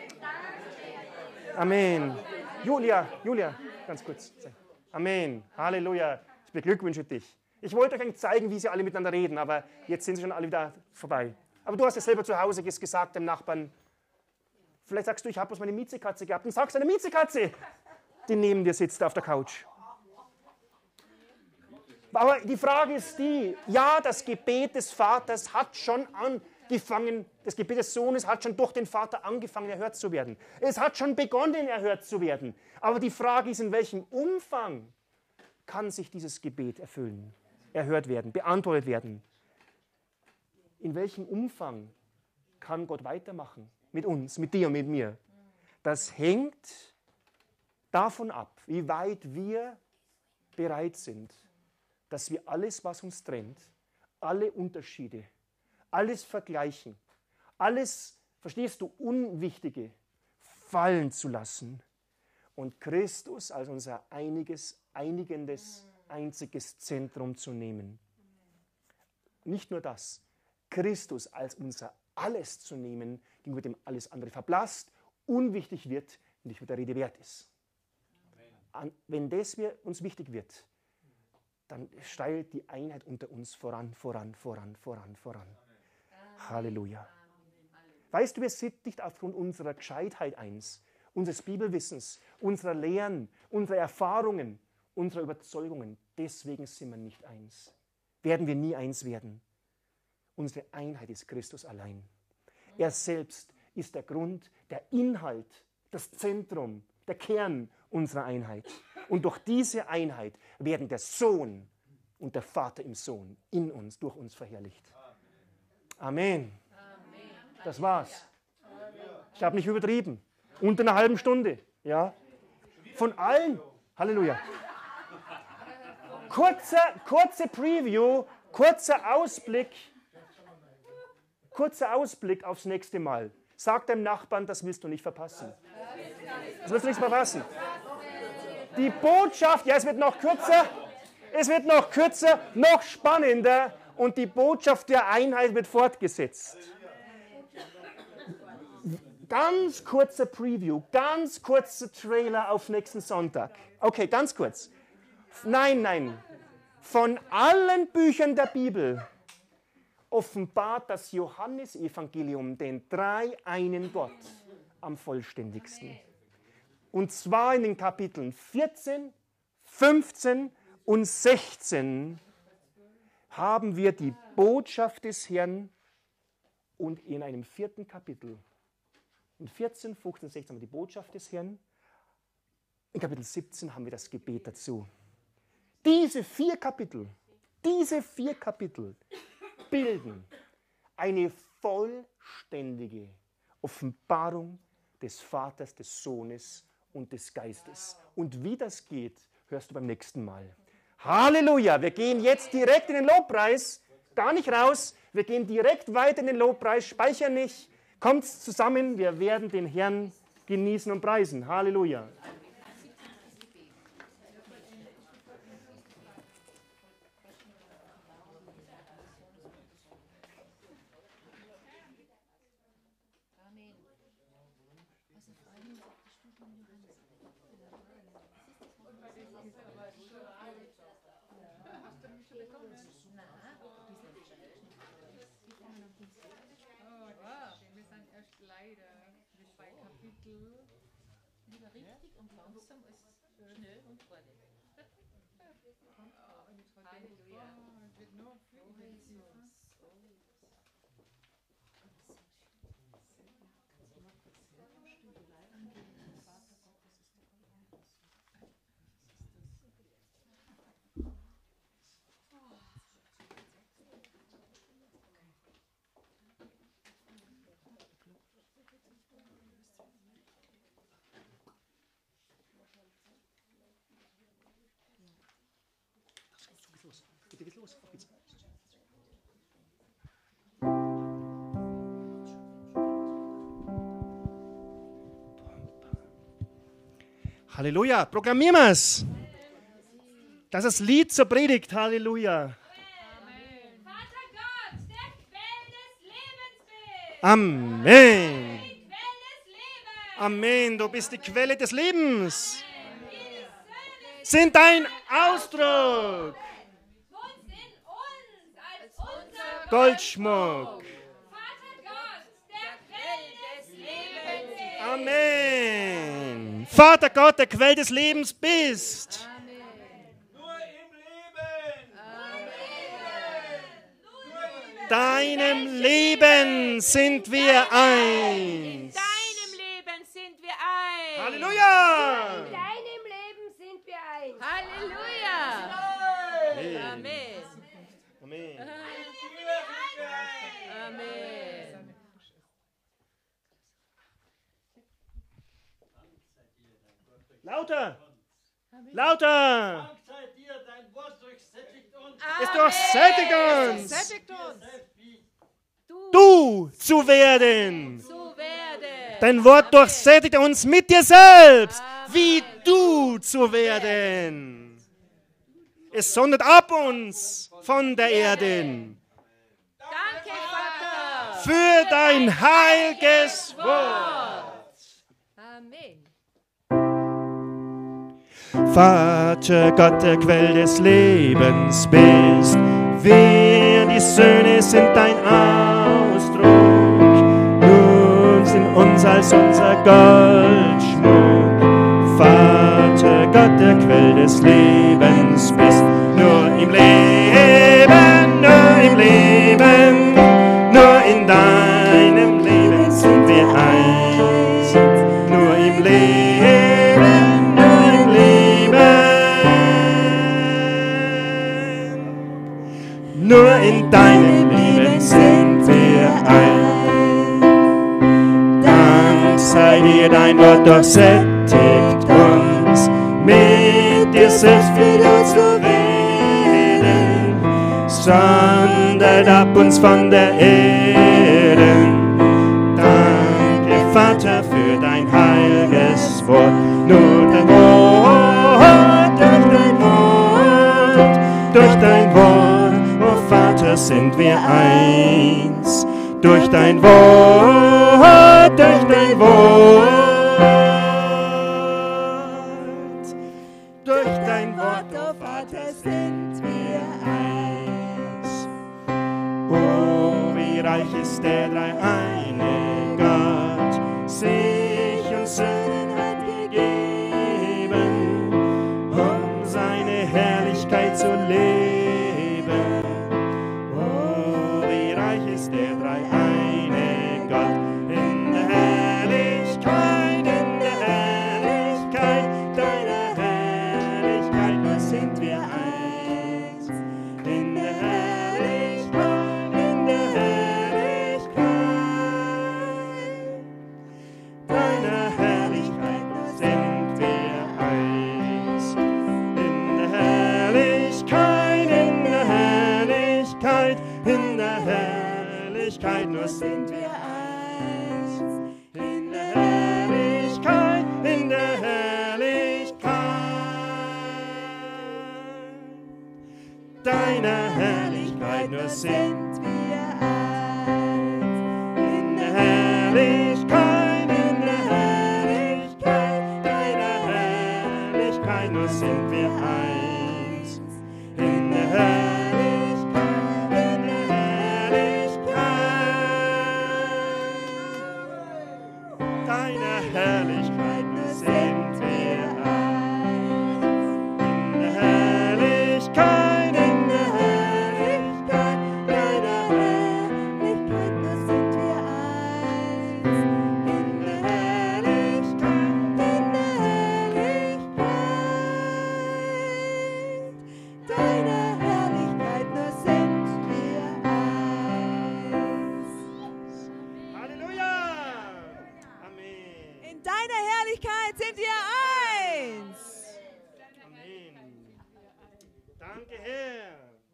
Amen. Julia, Julia, ganz kurz. Amen. Halleluja. Ich beglückwünsche dich. Ich wollte euch eigentlich zeigen, wie sie alle miteinander reden, aber jetzt sind sie schon alle wieder vorbei. Aber du hast ja selber zu Hause gesagt dem Nachbarn, vielleicht sagst du, ich habe bloß meine Miezekatze gehabt. Dann sagst du eine Miezekatze, die neben dir sitzt auf der Couch. Aber die Frage ist die, ja, das Gebet des Vaters hat schon angefangen, das Gebet des Sohnes hat schon durch den Vater angefangen, erhört zu werden. Es hat schon begonnen, erhört zu werden. Aber die Frage ist, in welchem Umfang kann sich dieses Gebet erfüllen, erhört werden, beantwortet werden? In welchem Umfang kann Gott weitermachen mit uns, mit dir und mit mir? Das hängt davon ab, wie weit wir bereit sind, dass wir alles, was uns trennt, alle Unterschiede, alles Vergleichen, alles, verstehst du, Unwichtige fallen zu lassen und Christus als unser einiges, einigendes, einziges Zentrum zu nehmen. Nicht nur das, Christus als unser Alles zu nehmen, gegenüber dem alles andere verblasst, unwichtig wird, nicht mehr der Rede wert ist. An, wenn das mir, uns wichtig wird, dann steilt die Einheit unter uns voran, voran, voran, voran, voran. Amen. Halleluja. Amen. Weißt du, wir sind nicht aufgrund unserer Gescheitheit eins, unseres Bibelwissens, unserer Lehren, unserer Erfahrungen, unserer Überzeugungen. Deswegen sind wir nicht eins. Werden wir nie eins werden. Unsere Einheit ist Christus allein. Er selbst ist der Grund, der Inhalt, das Zentrum, der Kern unserer Einheit. Und durch diese Einheit werden der Sohn und der Vater im Sohn in uns, durch uns verherrlicht. Amen. Das war's. Ich habe nicht übertrieben. Unter einer halben Stunde. Ja. Von allen. Halleluja. Kurzer, kurze Preview, kurzer Ausblick. Kurzer Ausblick aufs nächste Mal. Sag deinem Nachbarn, das willst du nicht verpassen. Das willst du nicht verpassen. Die Botschaft, ja, es wird noch kürzer, es wird noch kürzer, noch spannender und die Botschaft der Einheit wird fortgesetzt. Ganz kurzer Preview, ganz kurzer Trailer auf nächsten Sonntag. Okay, ganz kurz. Nein, nein. Von allen Büchern der Bibel offenbart das Johannesevangelium den dreieinen Gott am vollständigsten. Und zwar in den Kapiteln vierzehn, fünfzehn und sechzehn haben wir die Botschaft des Herrn Und in einem vierten Kapitel, in vierzehn, fünfzehn, sechzehn haben wir die Botschaft des Herrn. In Kapitel siebzehn haben wir das Gebet dazu. Diese vier Kapitel, diese vier Kapitel bilden eine vollständige Offenbarung des Vaters, des Sohnes und des Geistes. Und wie das geht, hörst du beim nächsten Mal. Halleluja! Wir gehen jetzt direkt in den Lobpreis, gar nicht raus. Wir gehen direkt weiter in den Lobpreis, speichern nicht. Kommt zusammen, wir werden den Herrn genießen und preisen. Halleluja! Lieber richtig und langsam als schnell und vorne. Halleluja. Bitte geht's los. Auf geht's. Halleluja, proklamieren wir es. Das ist das Lied zur Predigt. Halleluja. Vater Gott, der Quell des Lebens bist. Amen. Die Quell des Lebens. Amen. Du bist die Quelle des Lebens. Die Söhne Sind dein Ausdruck. wohnst in uns als unser Goldschmuck. Vater Gott, der Quell des Lebens bist. Amen. Vater Gott, der Quell des Lebens bist. Deinem Leben sind wir eins. Deinem Leben sind wir eins. Halleluja. deinem Leben sind wir eins. Halleluja. Amen. Amen. Amen. Lauter. Lauter. Dank sei dir, dein Wort durchsättigt uns. Es durchsättigt uns. Sättigt uns. Du zu werden. Zu werden. Dein Wort durchsättigt uns mit dir selbst, wie du zu werden. Es sondert ab uns von der Erde Danke, Vater. für dein heiliges Wort. Amen. Vater Gott, der Quell des Lebens bist, wir die Söhne sind dein Ausdruck, nun sind uns als unser Goldschmuck. Vater Gott, der Quell des Lebens bist, nur im Leben, nur im Leben, nur in deinem Leben sind wir eins, nur im Leben, nur im Leben, nur in deinem Leben sind wir eins. Dank sei dir, dein Wort durchsättigt uns, mit dir selbst wieder zu reden, sondert ab uns von der Erde. Danke, Vater, für dein heiliges Wort, nur dein Wort, durch dein Wort, durch dein Wort, oh Vater, sind wir eins, durch dein Wort, durch dein Wort. Durch dein Wort, oh Vater, sind wir eins. Oh, wie reich ist der dreieine Gott, sich uns Söhnen hat gegeben, um seine Herrlichkeit zu leben. Oh, wie reich ist der dreieine Herrlichkeit, nur sind wir eins. In der Herrlichkeit, in der Herrlichkeit. Deiner Herrlichkeit, nur sind wir eins. In der Herrlichkeit, in der Herrlichkeit, deiner Herrlichkeit, nur sind wir eins. In der Herrlichkeit, in der Herrlichkeit, deiner Herrlichkeit, nur sind wir eins. In der Herrlichkeit, in der Herrlichkeit, deiner Herrlichkeit, nur sind wir eins. In der Herrlichkeit, in der Herrlichkeit, deiner Herrlichkeit, nur sind wir eins. Halleluja! Amen. In deiner Herrlichkeit sind wir eins. Amen. Danke, Herr.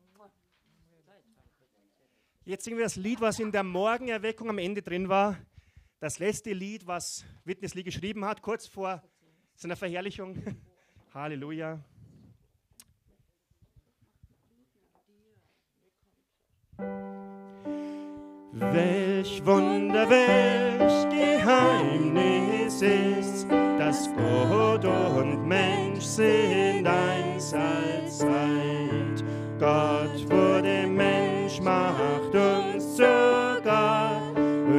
Jetzt singen wir das Lied, was in der Morgenerweckung am Ende drin war. Das letzte Lied, was Witness Lee geschrieben hat, kurz vor seiner Verherrlichung. Halleluja. Welch Wunder, welch Geheimnis ist, dass Gott und Mensch sind eins allzeit. Gott wurde Mensch, macht uns zu Gott,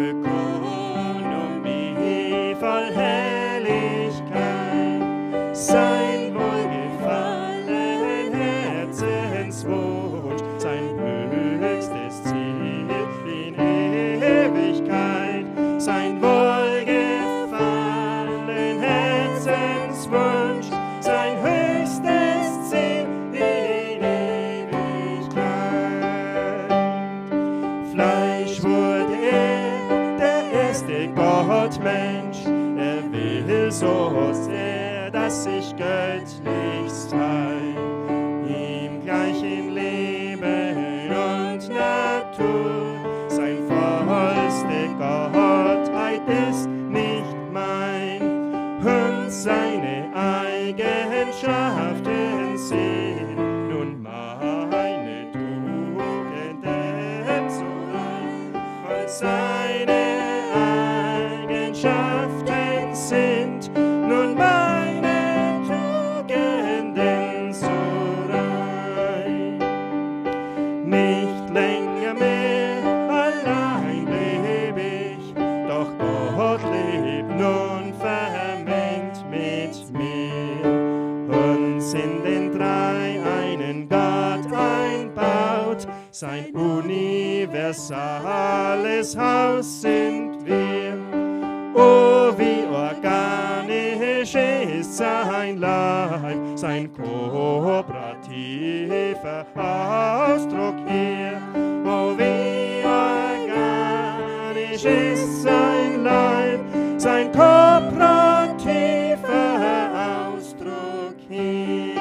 Ökonomie voll Herrlichkeit, sein wohlgefallen Herzenswunsch, sein höchstes Ziel in Ewigkeit, sein wohlgefallen Herzenswunsch, sein höchstes Ziel in Ewigkeit. Fleisch wurde er, der erste Gottmensch, er will so sehr, dass ich göttlich sei, ihm gleich in Leben und Natur, sein vollste Gottheit ist nicht mein, und seine Eigenschaften sind nun meine Tugenden zu rein, und seine Eigenschaften sind nun meine Tugenden zu rein. Nicht länger mehr allein leb ich, doch Gott lebt nun vermengt mit mir. Uns in den drei einen Gott einbaut, sein universales Haus sind wir. Oh, wie organisch ist sein Leib, sein kooperativer Ausdruck hier. Oh, wie organisch ist sein Leib, sein kooperativer Ausdruck hier.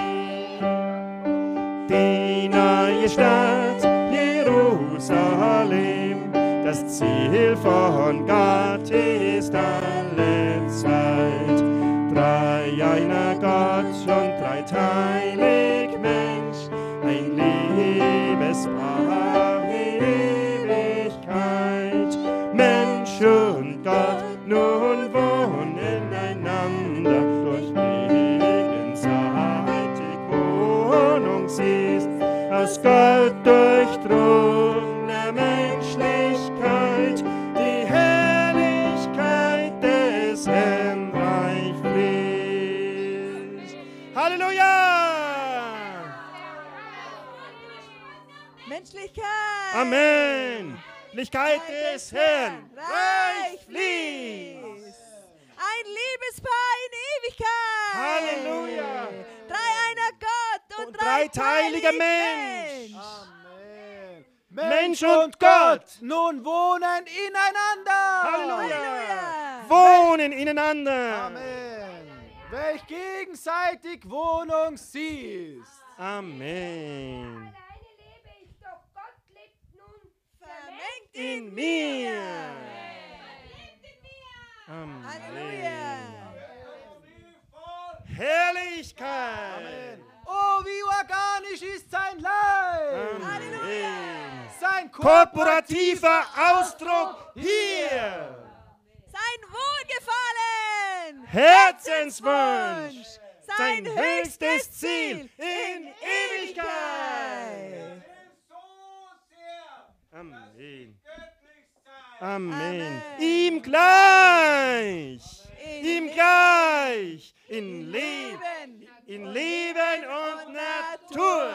Die neue Stadt Jerusalem, das Ziel von Gott ist alle Zeit. Drei einer Gott und dreiteilig Mensch, ein Liebespaar in Ewigkeit. Mensch und Gott nun wohnen einander, durch gegenseitig Wohnung siehst, aus Gott durchdrungener Menschlichkeit, die Herrlichkeit des Herrn reich fließt. Halleluja! Menschlichkeit. Amen! Herrlichkeit des Herrn reich fließt. Ein Liebespaar in Ewigkeit. Halleluja! Dreieiner Gott und, Und dreiteiliger Mensch. Mensch. Amen. Mensch und Gott nun wohnen ineinander. Halleluja. Wohnen ineinander. Amen. Welch gegenseitig Wohnung sie ist. Amen. Alleine lebe ich, doch Gott lebt nun vermengt in mir. Amen. Halleluja. Herrlichkeit. Oh, wie organisch ist sein Leib! Amen. Sein Korporativer Ausdruck hier. Sein Wohlgefallen. Herzenswunsch. Sein Sein höchstes Ziel in Ewigkeit. Amen. Amen. Amen. Ihm gleich. In Ihm gleich. In Leben. Leben In Leben und Natur.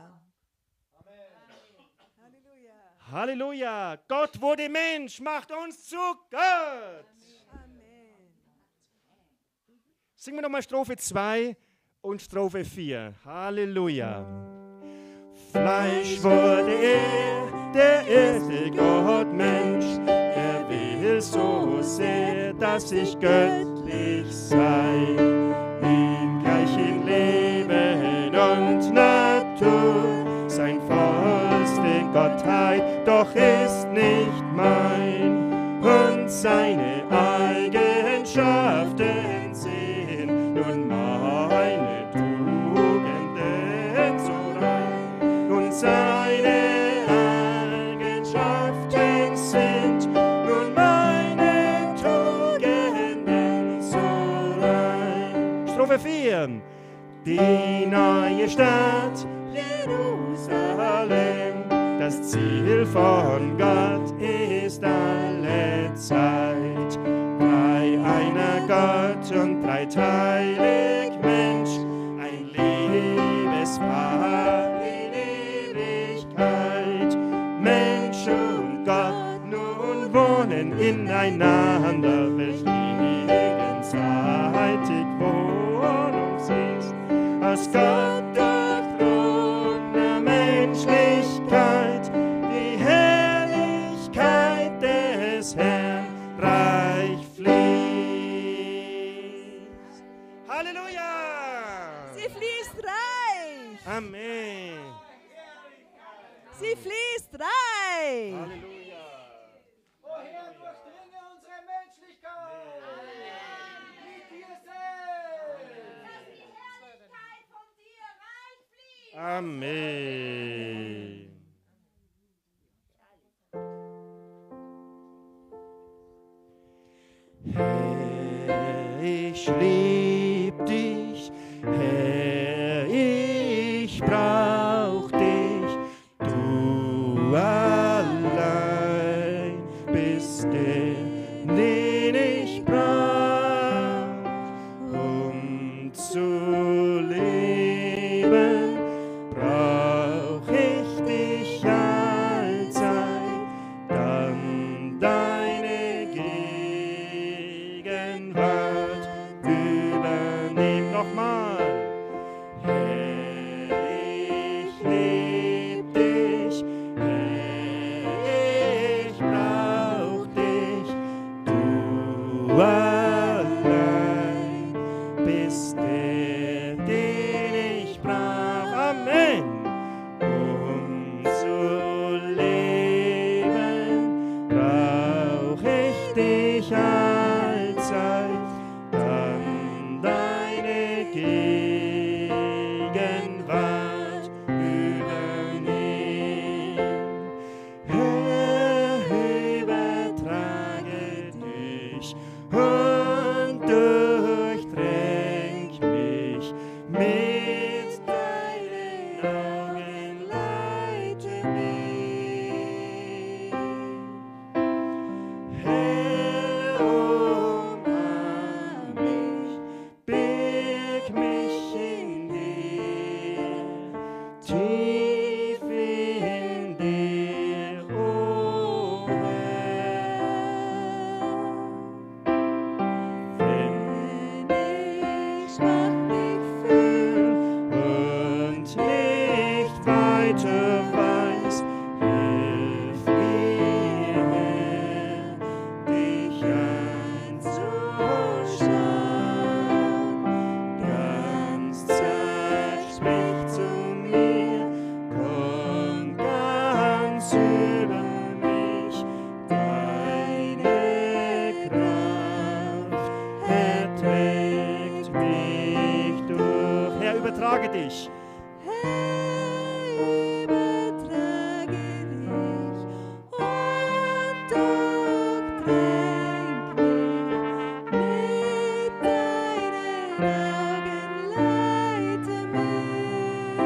Halleluja. Halleluja. Gott wurde Mensch, macht uns zu Gott. Amen. Singen wir nochmal Strophe zwei und Strophe vier. Halleluja. Fleisch wurde er, der erste Gott Mensch. Er will so sehr, dass ich göttlich sei. Ihm gleich in Leben und Natur. Sein vollste Gottheit, doch ist nicht mein. Und seine Eigenschaften sind nun meine Tugenden so rein. Und seine Eigenschaften sind nun meine Tugenden so rein. Strophe vier. Die neue Stadt Jerusalem, das Ziel von Gott ist alle Zeit. Drei einer Gott und dreiteilig Mensch, ein Liebespaar in Ewigkeit. Mensch und Gott nun wohnen ineinander, welch gegenseitig Wohnung ist. Aus Gott durchthronener Menschlichkeit, die Herrlichkeit des Herrn reich fließt. Halleluja! Sie fließt reich. Amen. Sie fließt reich. Halleluja. O Herr, durchdringe unsere Menschlichkeit. Mit dir selbst. Dass die Herrlichkeit von dir reich fließt. Amen. Herr, ich lieb dich, Herr, ich brauch dich, du allein bist der, den ich brauch, um zu leben, brauch ich dich allzeit, dann deine Gegenwart übernehm nochmal. Herr, ich lieb dich, Herr, ich brauch dich, du allein bist der, den ich brauch. Amen. Um zu leben, brauch ich dich allzeit, dann deine Gegenwart übernehmen. Herr, übertrage dich und durchdräng mich mit deinen Augen, leite mich. Herr, umarm mich, birg mich übertrage dich. Herr, übertrage dich und durchdräng mich mit deinen Augen, leite mich.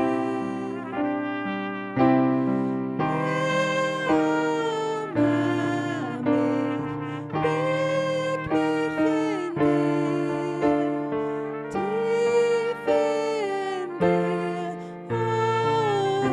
Erbarme mich, birg mich in dir, tief in dir, o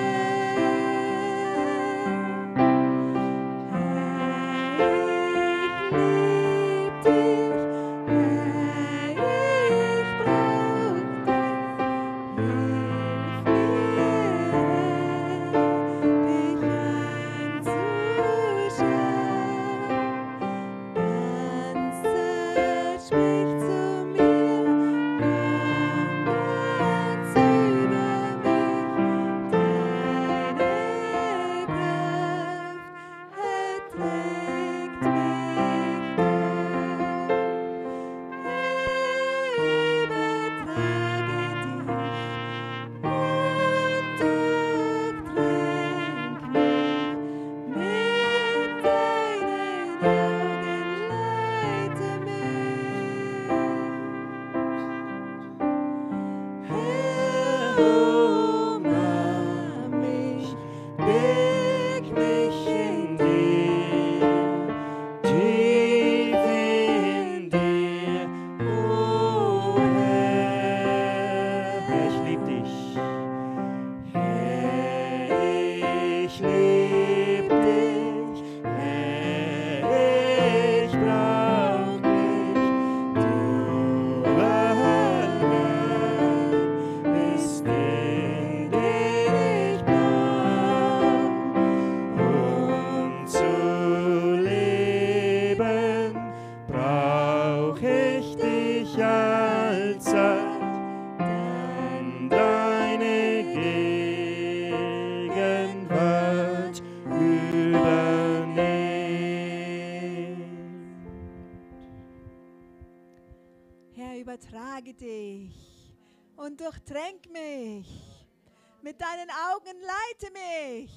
übertrage dich und durchtränk mich. Mit deinen Augen leite mich.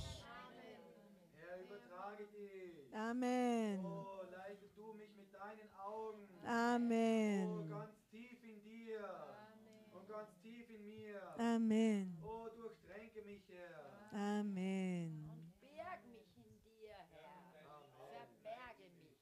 Herr, übertrage dich. Amen. Oh, leite du mich mit deinen Augen. Oh, Amen. ganz tief in dir. Und ganz tief in mir. Amen. Oh, durchtränke mich, Herr. Amen. Berg mich in dir, Herr. Verberge mich.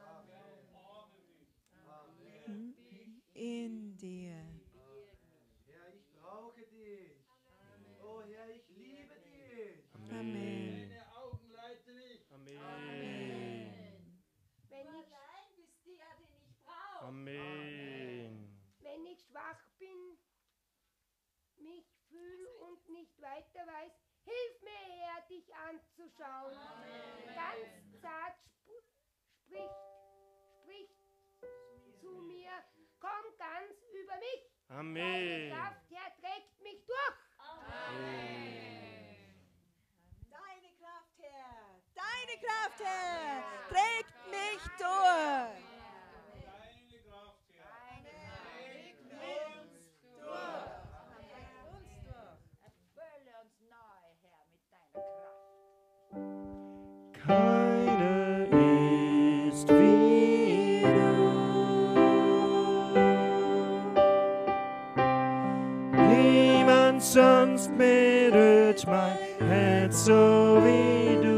In dir. Herr, ich brauche dich. Oh, Herr, ich liebe dich. Amen. Deine Augen leiten mich. Amen. Wenn ich, bist der, den ich brauche. Amen. wenn ich schwach bin, mich fühle und nicht weiter weiß, hilf mir, Herr, dich anzuschauen. Ganz zart sp spricht, spricht zu mir, komm ganz über mich. Deine Amen. Kraft, Herr, trägt mich durch. Deine Kraft, Herr. Deine Kraft, Herr. Trägt mich durch. Deine Kraft, Herr. Uns durch. Uns durch. Erfülle uns nahe, Herr, mit deiner Kraft. Keiner ist wie du. Niemand sonst berührt mein Herz so wie du.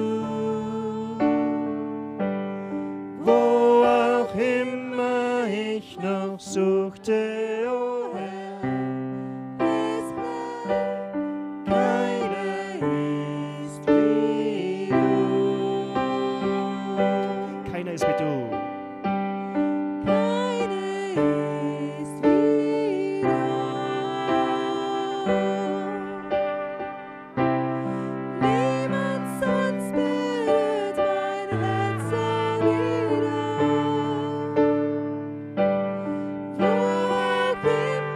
Wo auch immer ich noch suchte, oh Herr, Es bleibt. keiner ist wie du. Keiner ist wie du. Keine ist wie du. Niemand sonst berührt mein Herz so wie du. Wo auch immer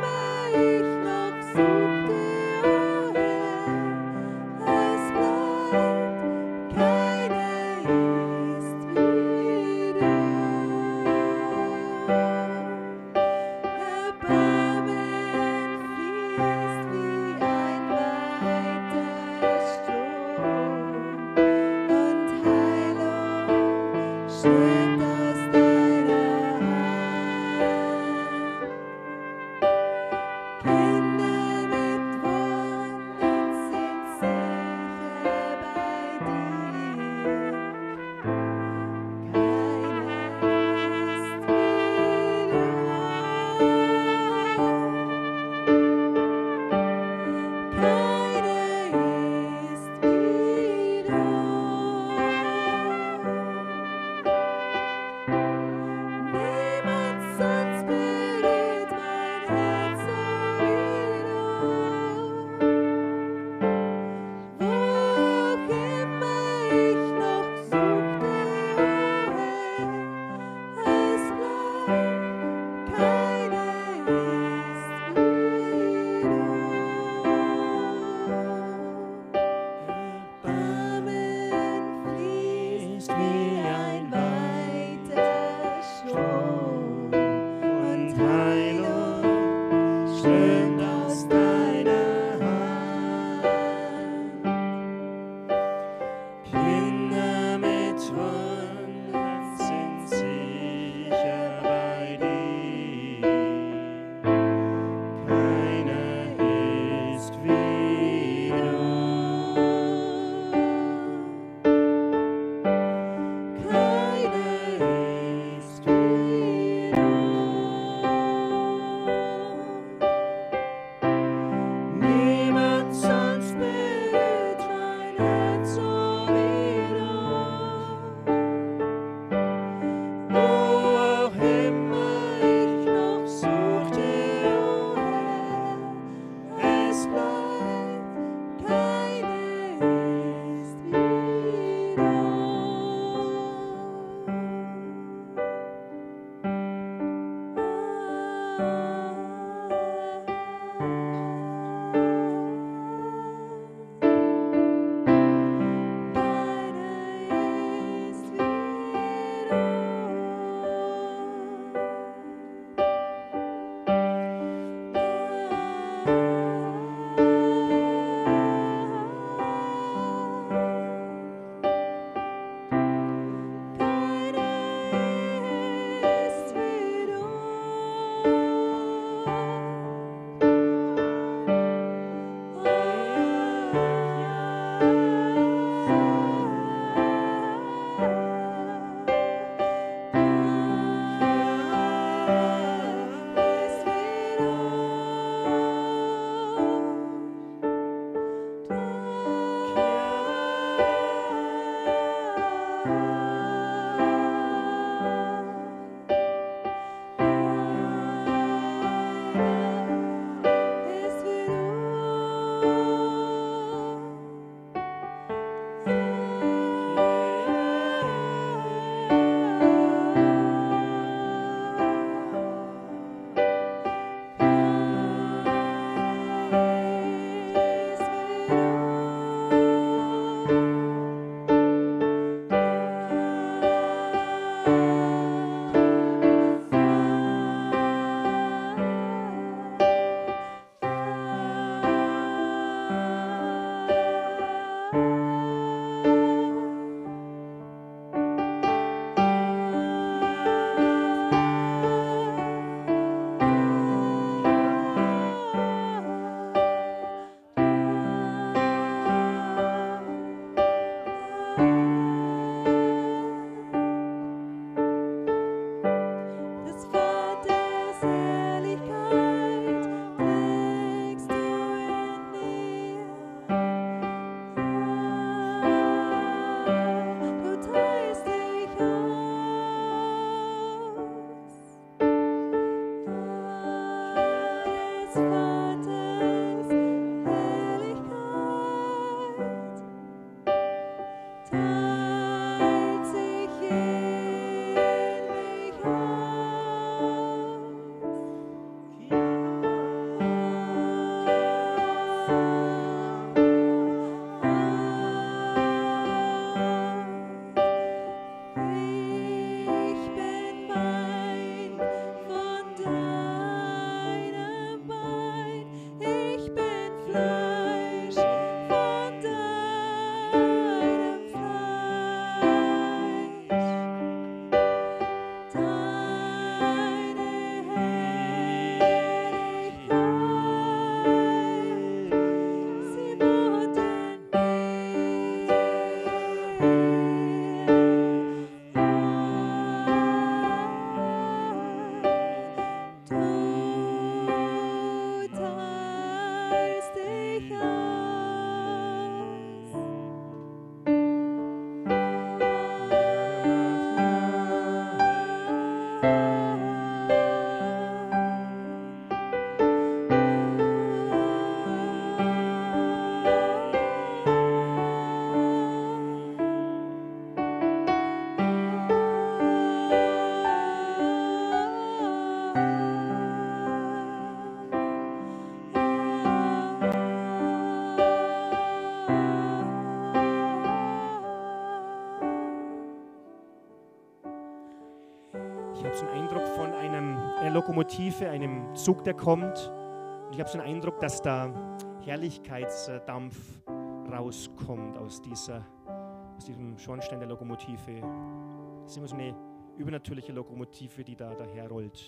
Lokomotive, einem Zug, der kommt. Und ich habe so den Eindruck, dass da Herrlichkeitsdampf rauskommt aus, dieser, aus diesem Schornstein der Lokomotive. Das ist immer so eine übernatürliche Lokomotive, die da daherrollt.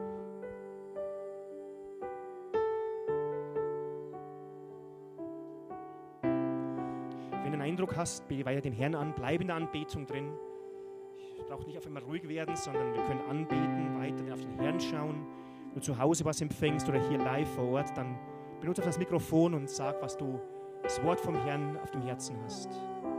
Wenn du den Eindruck hast, beweihe den Herrn an, bleib in der Anbetung drin. Ich brauche nicht auf einmal ruhig werden, sondern wir können anbeten, weiter auf den Herrn schauen. Wenn du zu Hause was empfängst oder hier live vor Ort, dann benutze das Mikrofon und sag, was du das Wort vom Herrn auf dem Herzen hast.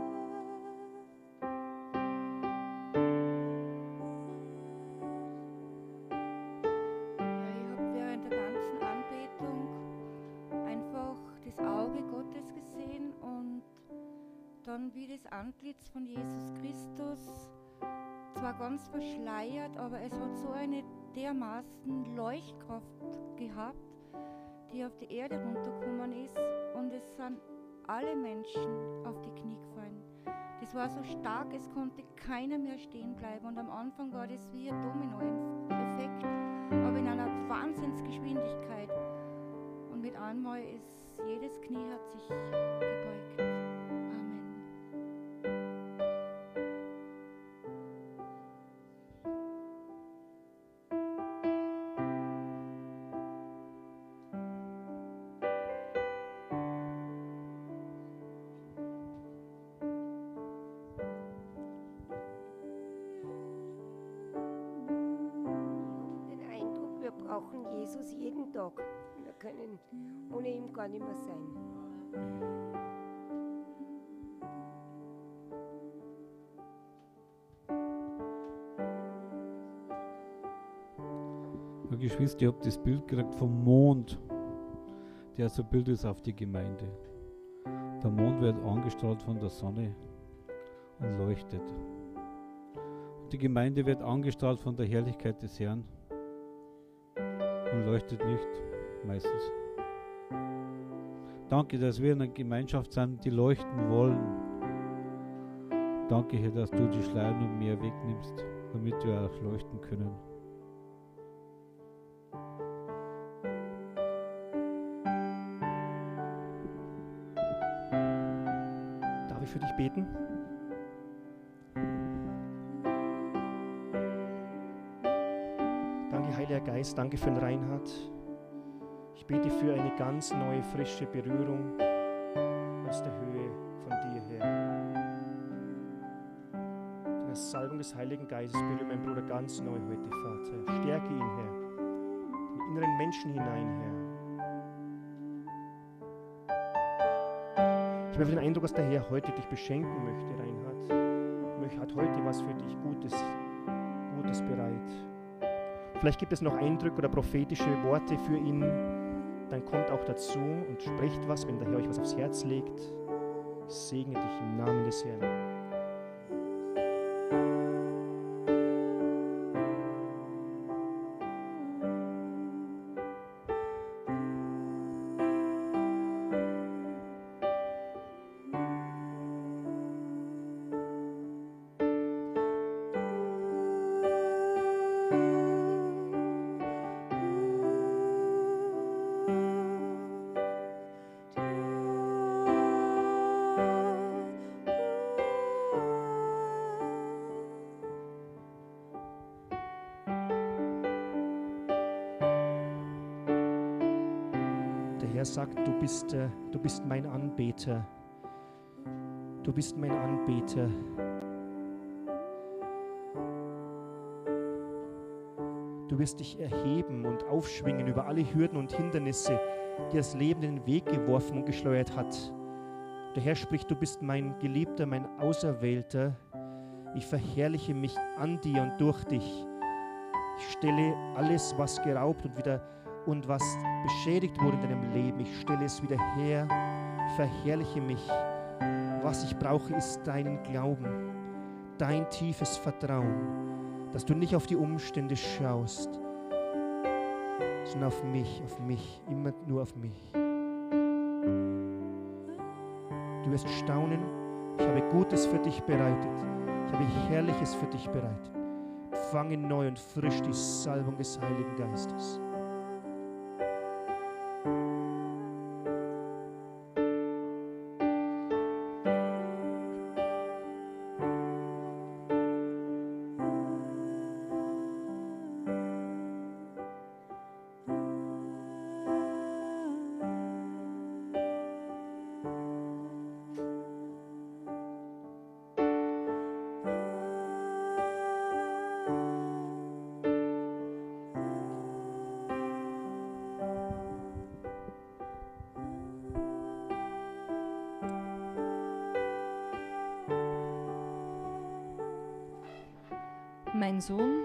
Ja, ich habe während der ganzen Anbetung einfach das Auge Gottes gesehen und dann wie das Antlitz von Jesus Christus, zwar ganz verschleiert, aber es hat so eine dermaßen Leuchtkraft gehabt, die auf die Erde runtergekommen ist, und es sind alle Menschen auf die Knie gefallen. Das war so stark, es konnte keiner mehr stehen bleiben, und am Anfang war das wie ein Domino-Effekt, aber in einer Wahnsinnsgeschwindigkeit, und mit einmal ist jedes Knie hat sich gebeugt. Amen. Den Eindruck, wir brauchen Jesus jeden Tag. Wir können ohne ihn gar nicht mehr sein. Ja, Geschwister, ich habe das Bild gekriegt vom Mond, der so ein Bild ist auf die Gemeinde. Der Mond wird angestrahlt von der Sonne und leuchtet. Und die Gemeinde wird angestrahlt von der Herrlichkeit des Herrn und leuchtet nicht, meistens. Danke, dass wir in einer Gemeinschaft sind, die leuchten wollen. Danke, Herr, dass du die Schleier noch mehr wegnimmst, damit wir auch leuchten können. Darf ich für dich beten? Danke, Heiliger Geist, danke für den Reinhard. Ich bete für eine ganz neue, frische Berührung aus der Höhe von dir her. In der Salbung des Heiligen Geistes berühre meinen Bruder ganz neu heute, Vater. Stärke ihn, Herr, in den inneren Menschen hinein, Herr. Ich habe den Eindruck, dass der Herr heute dich beschenken möchte, Reinhard. Möchte hat heute was für dich Gutes, Gutes bereit. Vielleicht gibt es noch Eindrücke oder prophetische Worte für ihn. Dann kommt auch dazu und sprecht was, wenn der Herr euch was aufs Herz legt. Ich segne dich im Namen des Herrn. Er sagt, du bist, äh, du bist mein Anbeter. Du bist mein Anbeter. Du wirst dich erheben und aufschwingen über alle Hürden und Hindernisse, die das Leben in den Weg geworfen und geschleudert hat. Der Herr spricht, du bist mein Geliebter, mein Auserwählter. Ich verherrliche mich an dir und durch dich. Ich stelle alles, was geraubt und wieder und was beschädigt wurde in deinem Leben, ich stelle es wieder her, verherrliche mich. Was ich brauche, ist deinen Glauben, dein tiefes Vertrauen, dass du nicht auf die Umstände schaust, sondern auf mich, auf mich, immer nur auf mich. Du wirst staunen, ich habe Gutes für dich bereitet, ich habe Herrliches für dich bereitet. empfange neu und frisch die Salbung des Heiligen Geistes. Mein Sohn,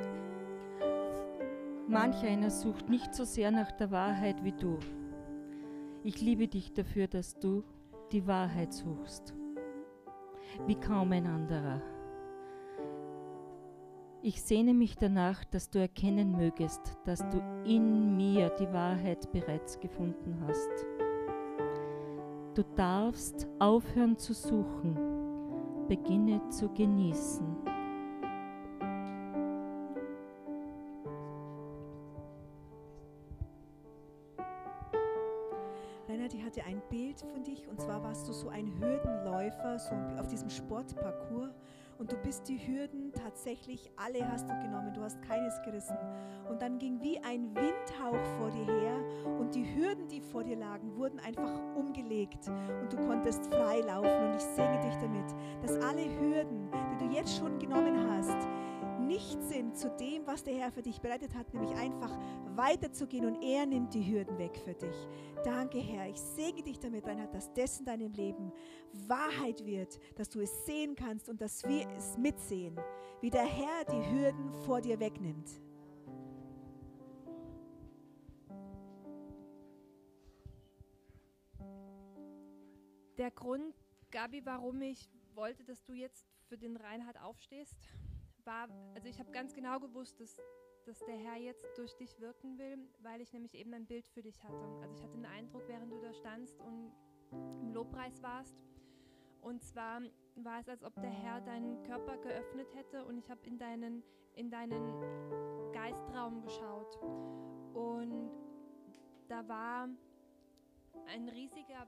manch einer sucht nicht so sehr nach der Wahrheit wie du. Ich liebe dich dafür, dass du die Wahrheit suchst, wie kaum ein anderer. Ich sehne mich danach, dass du erkennen mögest, dass du in mir die Wahrheit bereits gefunden hast. Du darfst aufhören zu suchen, beginne zu genießen. Die hatte ein Bild von dich und zwar warst du so ein Hürdenläufer so auf diesem Sportparcours und du bist die Hürden tatsächlich alle hast du genommen, du hast keines gerissen und dann ging wie ein Windhauch vor dir her und die Hürden, die vor dir lagen, wurden einfach umgelegt und du konntest frei laufen und ich segne dich damit, dass alle Hürden, die du jetzt schon genommen hast, nicht sind zu dem, was der Herr für dich bereitet hat, nämlich einfach weiterzugehen und er nimmt die Hürden weg für dich. Danke, Herr. Ich segne dich damit, Reinhard, dass das in deinem Leben Wahrheit wird, dass du es sehen kannst und dass wir es mitsehen, wie der Herr die Hürden vor dir wegnimmt. Der Grund, Gabi, warum ich wollte, dass du jetzt für den Reinhard aufstehst, war, also ich habe ganz genau gewusst, dass, dass der Herr jetzt durch dich wirken will, weil ich nämlich eben ein Bild für dich hatte. Also ich hatte den Eindruck, während du da standst und im Lobpreis warst, und zwar war es, als ob der Herr deinen Körper geöffnet hätte und ich habe in deinen, in deinen Geistraum geschaut und da war ein riesiger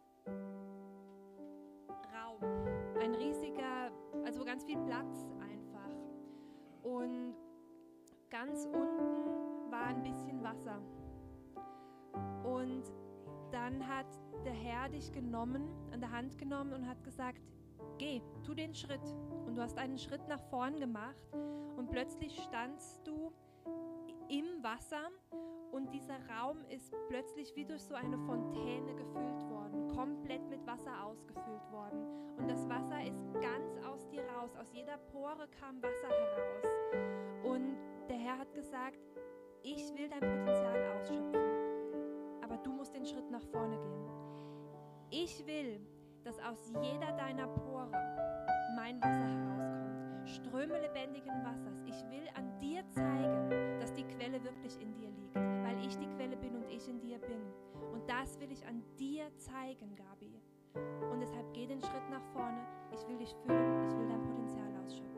Raum, ein riesiger, also ganz viel Platz einfach. Und ganz unten war ein bisschen Wasser. Und dann hat der Herr dich genommen, an der Hand genommen und hat gesagt, geh, tu den Schritt. Und du hast einen Schritt nach vorn gemacht und plötzlich standst du im Wasser und dieser Raum ist plötzlich wie durch so eine Fontäne gefüllt worden, komplett mit Wasser ausgefüllt worden. Und das Wasser ist ganz aus dir raus, aus jeder Pore kam Wasser heraus. Und der Herr hat gesagt, ich will dein Potenzial ausschöpfen, aber du musst den Schritt nach vorne gehen. Ich will, dass aus jeder deiner Pore mein Wasser herauskommt, Ströme lebendigen Wassers. Ich will an dir zeigen, dass die Quelle wirklich in dir liegt, weil ich die Quelle bin und ich in dir bin. Und das will ich an dir zeigen, Gabi. Und deshalb geh den Schritt nach vorne. Ich will dich füllen, ich will dein Potenzial ausschöpfen.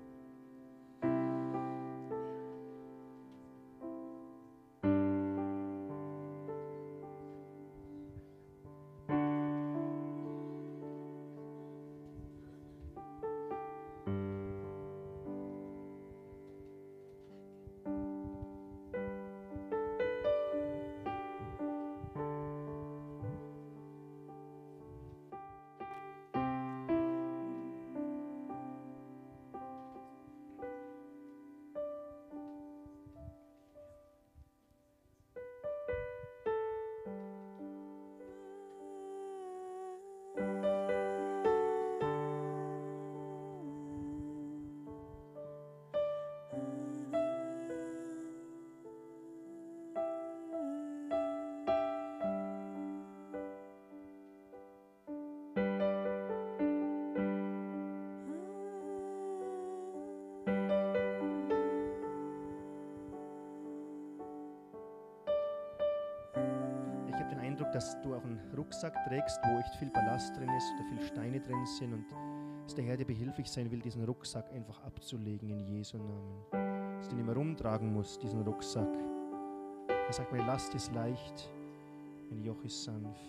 Dass du auch einen Rucksack trägst, wo echt viel Ballast drin ist oder viele Steine drin sind und dass der Herr dir behilflich sein will, diesen Rucksack einfach abzulegen in Jesu Namen. dass du ihn immer rumtragen musst, diesen Rucksack. Er sagt, meine Last ist leicht, mein Joch ist sanft.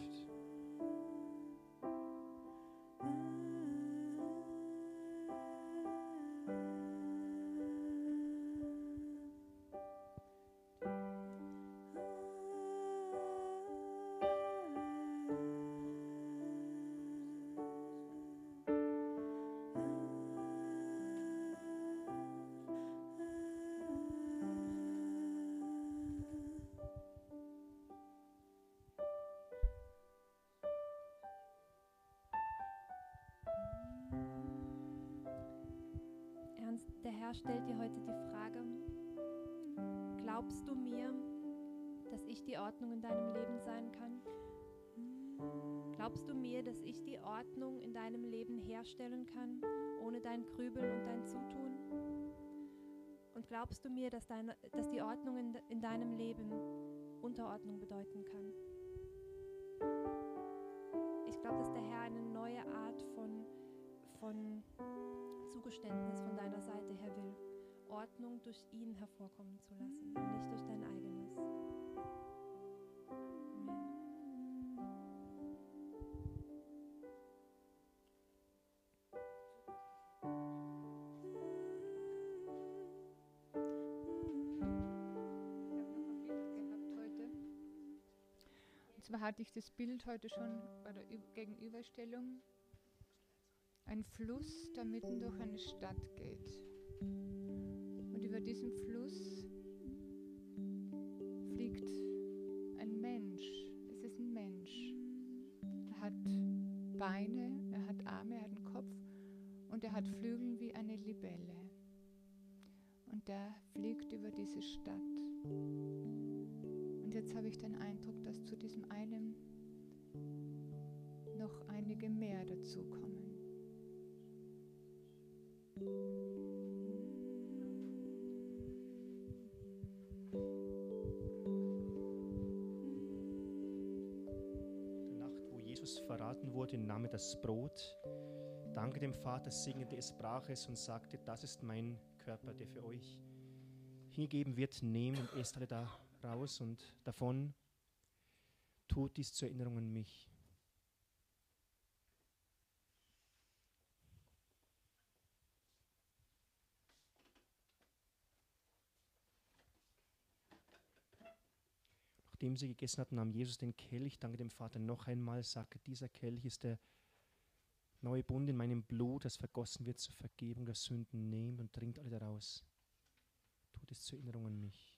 Der Herr stellt dir heute die Frage, glaubst du mir, dass ich die Ordnung in deinem Leben sein kann? Glaubst du mir, dass ich die Ordnung in deinem Leben herstellen kann, ohne dein Grübeln und dein Zutun? Und glaubst du mir, dass, deine, dass die Ordnung in, in deinem Leben Unterordnung bedeuten kann? Ich glaube, dass der Herr eine neue Art von, von Zugeständnis von deiner Seite her will, Ordnung durch ihn hervorkommen zu lassen, und nicht durch dein eigenes. Und zwar hatte ich das Bild heute schon bei der Ü- Gegenüberstellung. Ein Fluss, der mitten durch eine Stadt geht. Und über diesem Fluss fliegt ein Mensch. Es ist ein Mensch. Er hat Beine, er hat Arme, er hat einen Kopf und er hat Flügel wie eine Libelle. Und der fliegt über diese Stadt. Und jetzt habe ich den Eindruck, dass zu diesem einen noch einige mehr dazukommen. Verraten wurde, nahm er das Brot, dankte dem Vater, segnete es, brach es und sagte, das ist mein Körper, der für euch hingegeben wird, nehmt und esst alle da raus und davon, tut dies zur Erinnerung an mich. Nachdem sie gegessen hatten, nahm Jesus den Kelch, dankte dem Vater noch einmal, sagte, dieser Kelch ist der neue Bund in meinem Blut, das vergossen wird zur Vergebung der Sünden. Nehmt und trinkt alle daraus. Tut es zur Erinnerung an mich.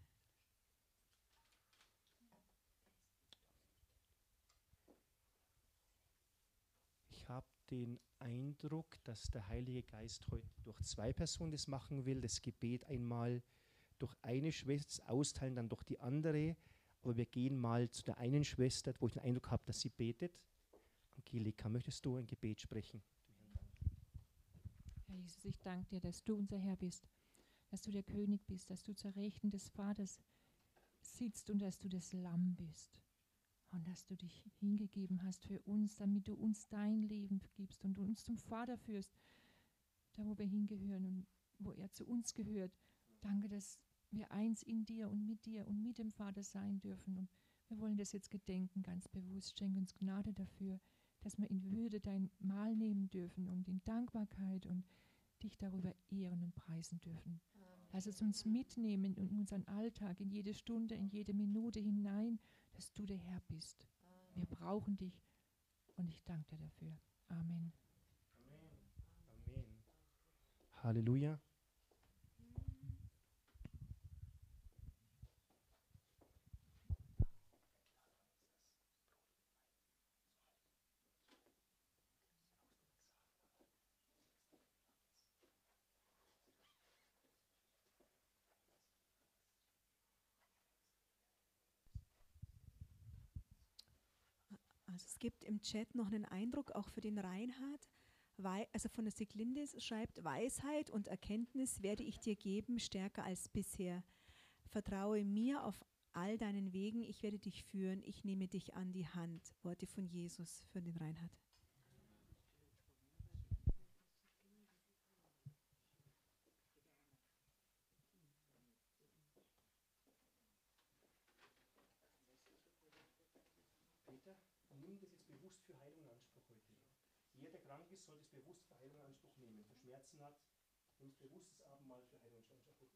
Ich habe den Eindruck, dass der Heilige Geist heute durch zwei Personen das machen will. Das Gebet einmal durch eine Schwester austeilen, dann durch die andere. Aber wir gehen mal zu der einen Schwester, wo ich den Eindruck habe, dass sie betet. Angelika, möchtest du ein Gebet sprechen? Herr Jesus, ich danke dir, dass du unser Herr bist, dass du der König bist, dass du zur Rechten des Vaters sitzt und dass du das Lamm bist. Und dass du dich hingegeben hast für uns, damit du uns dein Leben gibst und uns zum Vater führst, da wo wir hingehören und wo er zu uns gehört. Danke, dass wir eins in dir und mit dir und mit dem Vater sein dürfen. Und wir wollen das jetzt gedenken, ganz bewusst. Schenk uns Gnade dafür, dass wir in Würde dein Mahl nehmen dürfen und in Dankbarkeit und dich darüber ehren und preisen dürfen. Amen. Lass es uns mitnehmen in unseren Alltag, in jede Stunde, in jede Minute hinein, dass du der Herr bist. Amen. Wir brauchen dich und ich danke dir dafür. Amen. Amen. Amen. Halleluja. Also es gibt im Chat noch einen Eindruck, auch für den Reinhard, Wei- also von der Siglindis schreibt, Weisheit und Erkenntnis werde ich dir geben, stärker als bisher. Vertraue mir auf all deinen Wegen, ich werde dich führen, ich nehme dich an die Hand. Worte von Jesus für den Reinhard. weiter und nimm das jetzt bewusst für Heilung in Anspruch heute. Jeder, der krank ist, soll das bewusst für Heilung in Anspruch nehmen. Wer Schmerzen hat, nimmt bewusst das Abendmahl für Heilung in Anspruch.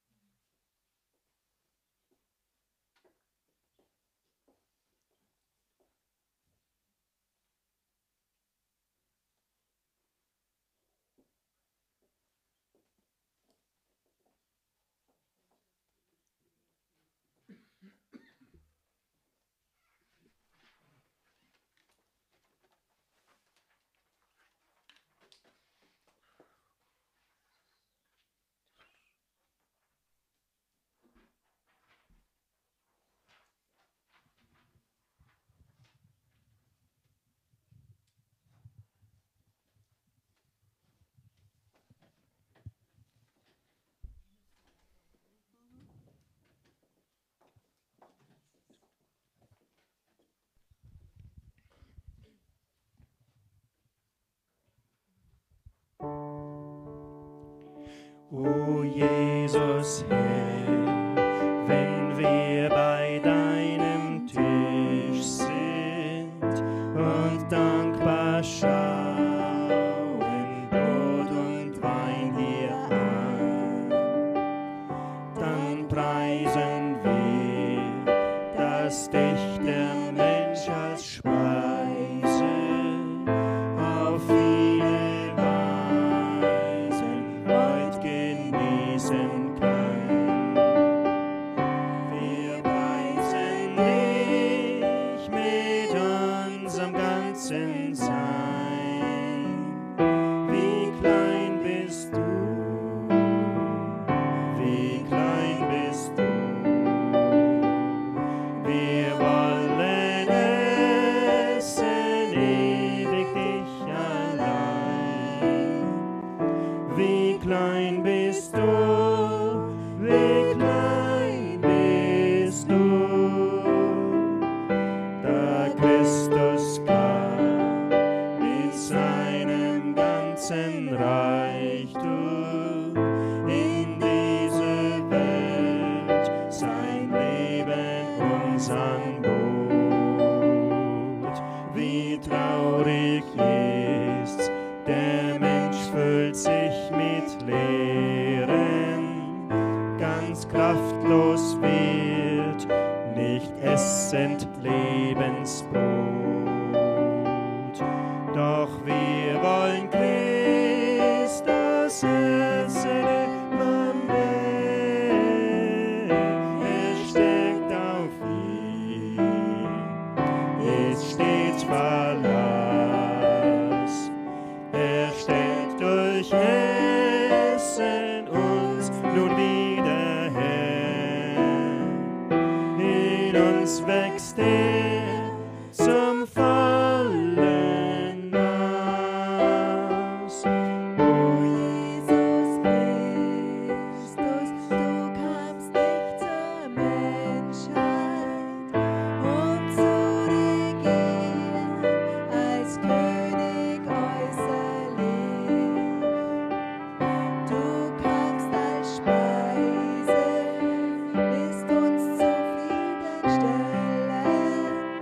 O Jesus Herr, wenn wir bei deinem Tisch sind und dankbar schauen Brot und Wein hier an, dann preisen wir, dass dich der Mensch als Speise auf viele Weisen heut genießen kann. Wir preisen dich mit unserem ganzen Sein. Wie klein bist du, wie klein bist du. Wir wollen essen ewig dich allein. Wie klein bist du, wie klein bist du. Da Christus kam mit seinem ganzen Reichtum in diese Welt, sein Leben uns anbot. Wie traurig ist's, der Mensch füllt sich mit Lehren, ganz kraftlos wird, nicht essend Lebensbrot. Doch wir wollen Christus essen immer mehr. Er steckt auf ihn, ist stets Verlass. Er stellt durch Essen uns nun wieder her. In uns wächst er zum vollen Maß. O Jesus Christus, du kamst nicht zur Menschheit, um zu regieren als König äußerlich. Du kamst als Speise, bist uns zufriedenstellend.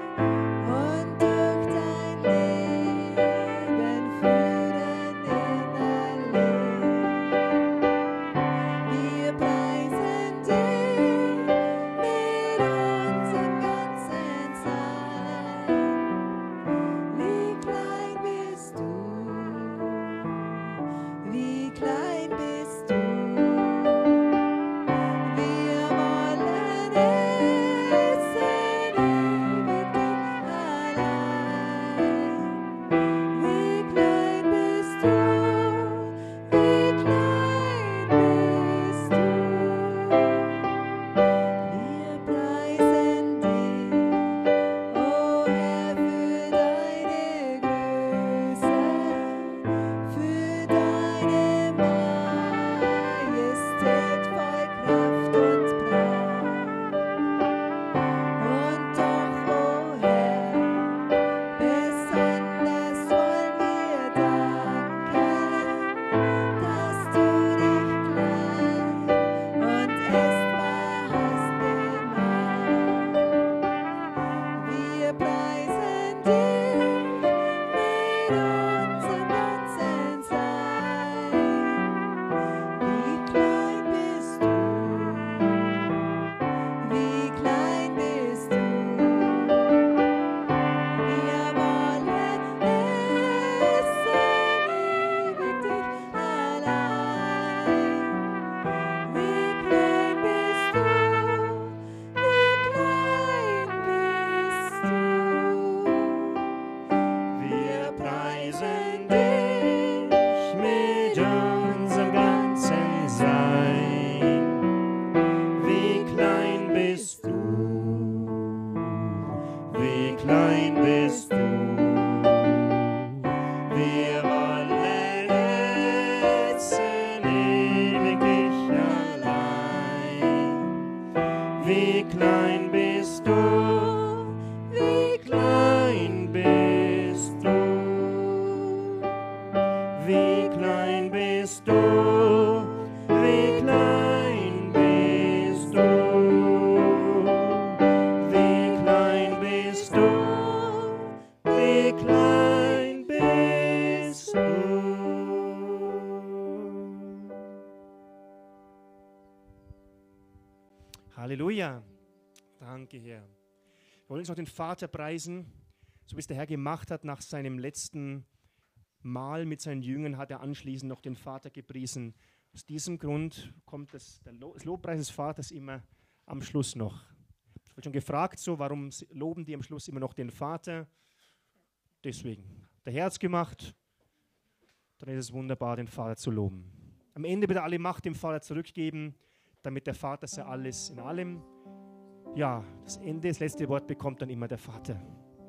Danke, Herr. Wir wollen uns noch den Vater preisen, so wie es der Herr gemacht hat nach seinem letzten Mahl mit seinen Jüngern, hat er anschließend noch den Vater gepriesen. Aus diesem Grund kommt das, der Lo- das Lobpreis des Vaters immer am Schluss noch. Ich wurde schon gefragt, so, warum loben die am Schluss immer noch den Vater? Deswegen. Der Herr hat es gemacht, dann ist es wunderbar, den Vater zu loben. Am Ende bitte alle Macht dem Vater zurückgeben, damit der Vater sei alles in allem. Ja, das Ende, das letzte Wort bekommt dann immer der Vater.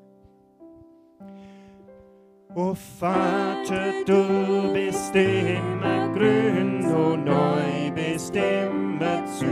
O Vater, du bist immer grün, o neu bist immer zu.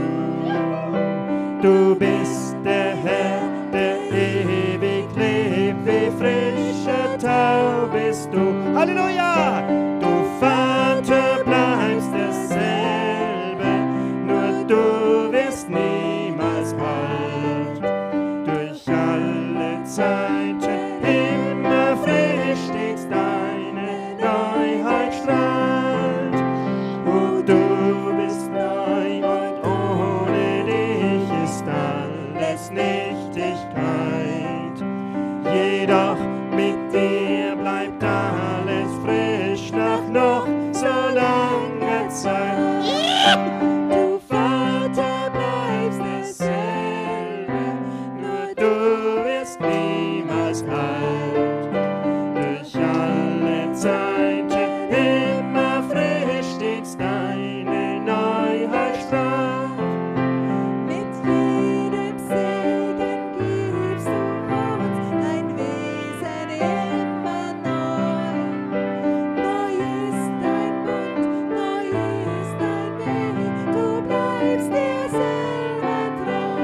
Du bist der Herr, der ewig lebt, wie frischer Tau bist du. Halleluja! Du Vater bleibst derselbe, nur du wirst niemals alt. Durch alle Zeiten immer frisch stets deine Neuheit strahlt. O du bist neu und ohne dich ist alles Nichtigkeit. Jedoch mit dir bleibt alles frisch nach noch so langer Zeit. Du Vater bleibst derselbe, nur du wirst niemals alt. Durch alle Zeiten immer frisch stets deine Neuheit strahlt. Mit jedem Segen gibst du uns dein Wesen immer neu. Neu ist dein Bund, neu ist dein Weg, du bleibst dir selber treu.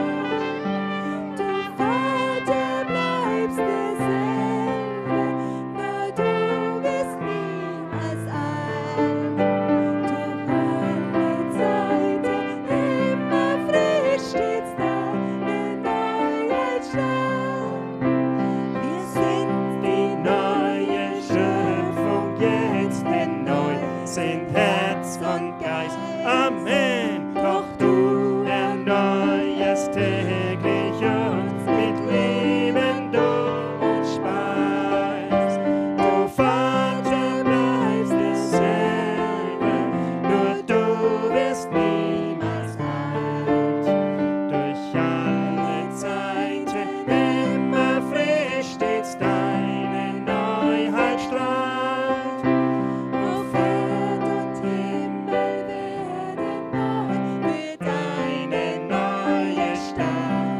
Du Vater bleibst derselbe, nur du wirst niemals alt. Durch alle Zeiten immer frisch stets deine Neuheit strahlt. Wir sind Die neue Schöpfung jetzt, denn neu sind Herz und Geist. Amen. Doch du erneuerst täglich uns mit Leben du uns speist. Du Vater bleibst derselbe, nur du wirst niemals alt. Durch alle Zeiten immer frisch stets deine Neuheit strahlt. auf Erd und Himmel werden neu für Deine neue Stadt.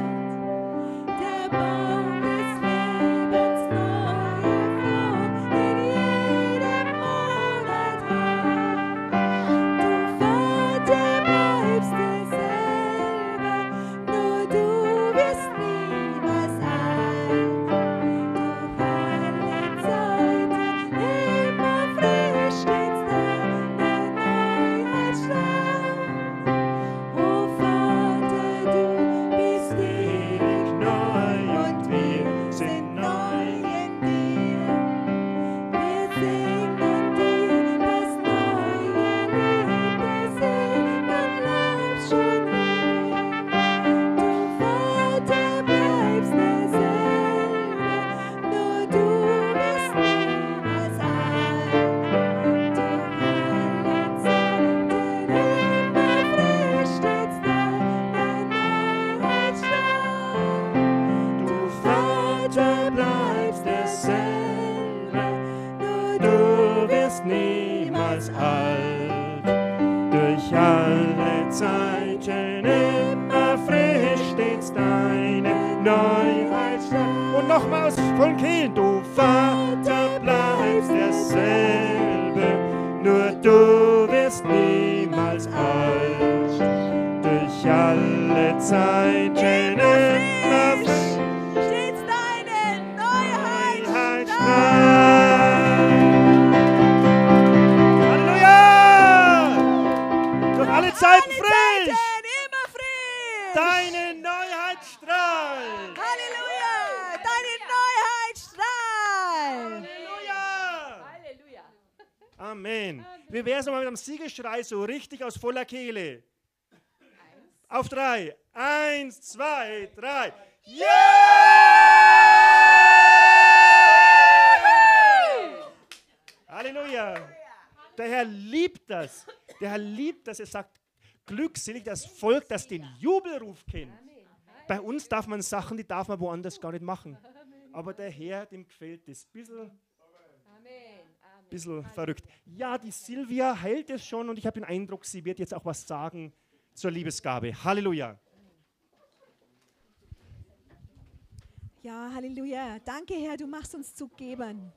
der Baum des Lebens neu erflogen in jedem Monat rein. Du Vater bleibst derselbe, nur du wirst niemals alt. Durch alle Zeiten immer frisch stets deine Neuheit strahlt. O Vater, du bist ewig neu und wir sind neu in dir. Wir singen dir das neue Lied, der Segen bleibst schon hier. Du Vater bleibst derselbe, nur du wirst niemals alt. Durch alle Zeiten immer frisch stets deine Neuheit strahlt. Du Vater bleibst derselbe, nur du wirst niemals alt. Durch alle Zeiten immer frisch stets deine Neuheit strahlt. Und nochmals von Kehlen. Du Vater bleibst derselbe, nur du wirst niemals alt. Durch alle Zeiten immer frisch stets deine Neuheit strahlt. Halleluja! Durch alle Zeiten frisch! immer frisch! Deine Neuheit strahlt! Halleluja! Deine Neuheit strahlt! Halleluja! Amen. Wie wäre es nochmal mit einem Siegesschrei so richtig aus voller Kehle? Auf drei. Eins, zwei, drei. Yeah! Halleluja. Der Herr liebt das. Der Herr liebt das. Er sagt, glückselig das Volk, das den Jubelruf kennt. Bei uns darf man Sachen, die darf man woanders gar nicht machen. Aber der Herr, dem gefällt das. Bisschen, bisschen verrückt. Ja, die Silvia heilt es schon und ich habe den Eindruck, sie wird jetzt auch was sagen zur Liebesgabe. Halleluja. Ja, Halleluja. Danke, Herr, du machst uns zu Gebern.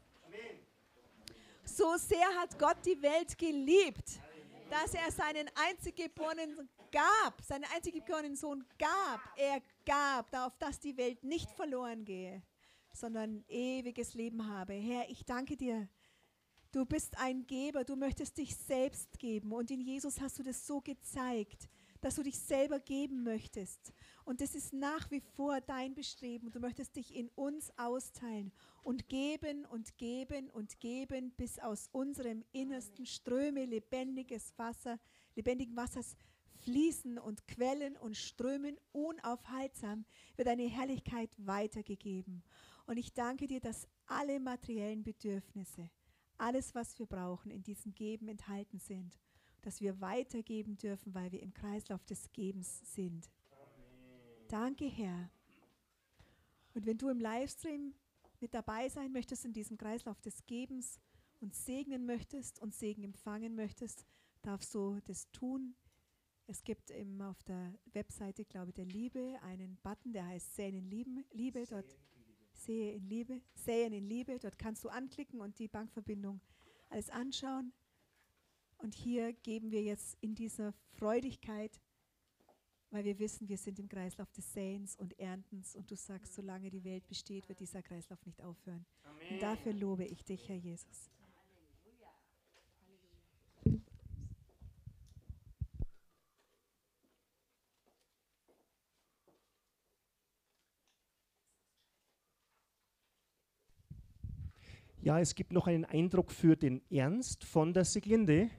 So sehr hat Gott die Welt geliebt, dass er seinen einziggeborenen gab, seinen einziggeborenen Sohn gab. Er gab, auf dass die Welt nicht verloren gehe, sondern ewiges Leben habe. Herr, ich danke dir. Du bist ein Geber, du möchtest dich selbst geben. Und in Jesus hast du das so gezeigt, dass du dich selber geben möchtest. Und das ist nach wie vor dein Bestreben. Du möchtest dich in uns austeilen und geben und geben und geben, bis aus unserem Innersten Ströme lebendiges Wasser, lebendigen Wassers fließen und Quellen und Strömen unaufhaltsam wird deine Herrlichkeit weitergegeben. Und ich danke dir, dass alle materiellen Bedürfnisse, alles, was wir brauchen, in diesem Geben enthalten sind, dass wir weitergeben dürfen, weil wir im Kreislauf des Gebens sind. Amen. Danke, Herr. Und wenn du im Livestream mit dabei sein möchtest in diesem Kreislauf des Gebens und segnen möchtest und Segen empfangen möchtest, darfst du das tun. Es gibt eben auf der Webseite, glaube ich, der Liebe einen Button, der heißt Säen in Liebe. Liebe dort Säe in Liebe, Säen in Liebe. Dort kannst du anklicken und die Bankverbindung alles anschauen. Und hier geben wir jetzt in dieser Freudigkeit, weil wir wissen, wir sind im Kreislauf des Säens und Erntens. Und du sagst, solange die Welt besteht, wird dieser Kreislauf nicht aufhören. Amen. Und dafür lobe ich dich, Herr Jesus. Ja, es gibt noch einen Eindruck für den Ernst von der Sieglinde.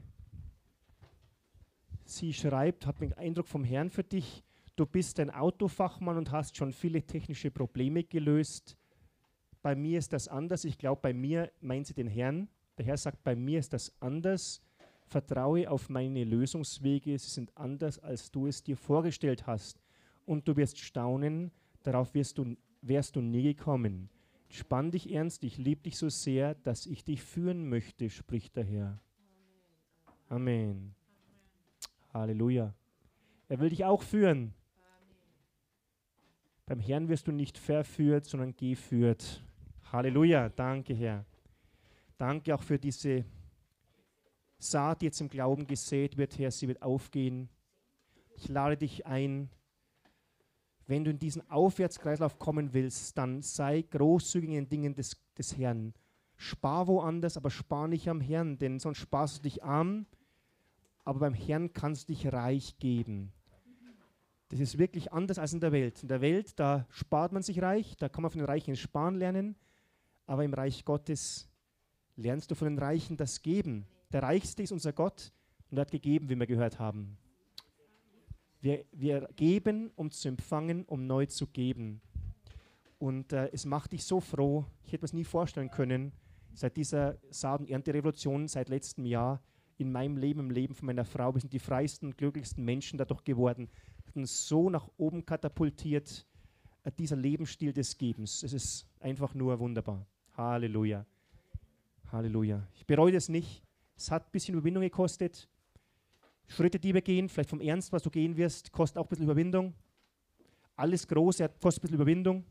Sie schreibt, hat einen Eindruck vom Herrn für dich. Du bist ein Autofachmann und hast schon viele technische Probleme gelöst. Bei mir ist das anders. Ich glaube, bei mir meint sie den Herrn. Der Herr sagt, bei mir ist das anders. Vertraue auf meine Lösungswege. Sie sind anders, als du es dir vorgestellt hast. Und du wirst staunen, darauf wirst du, wärst du nie gekommen. Spann dich ernst, ich liebe dich so sehr, dass ich dich führen möchte, spricht der Herr. Amen. Amen. Halleluja. Er will dich auch führen. Amen. Beim Herrn wirst du nicht verführt, sondern geführt. Halleluja. Danke, Herr. Danke auch für diese Saat, die jetzt im Glauben gesät wird, Herr. Sie wird aufgehen. Ich lade dich ein, wenn du in diesen Aufwärtskreislauf kommen willst, dann sei großzügig in den Dingen des, des Herrn. Spar woanders, aber spar nicht am Herrn, denn sonst sparst du dich arm, aber beim Herrn kannst du dich reich geben. Das ist wirklich anders als in der Welt. In der Welt, da spart man sich reich, da kann man von den Reichen sparen lernen, aber im Reich Gottes lernst du von den Reichen das Geben. Der Reichste ist unser Gott und er hat gegeben, wie wir gehört haben. Wir, wir geben, um zu empfangen, um neu zu geben. Und äh, es macht dich so froh. Ich hätte mir das nie vorstellen können, seit dieser Saat- und Ernterevolution, seit letztem Jahr, in meinem Leben, im Leben von meiner Frau, wir sind die freiesten und glücklichsten Menschen dadurch geworden. Hat uns so nach oben katapultiert, äh, dieser Lebensstil des Gebens. Es ist einfach nur wunderbar. Halleluja. Halleluja. Ich bereue das nicht. Es hat ein bisschen Überwindung gekostet. Schritte, die wir gehen, vielleicht vom Ernst, was du gehen wirst, kostet auch ein bisschen Überwindung. Alles Große kostet ein bisschen Überwindung.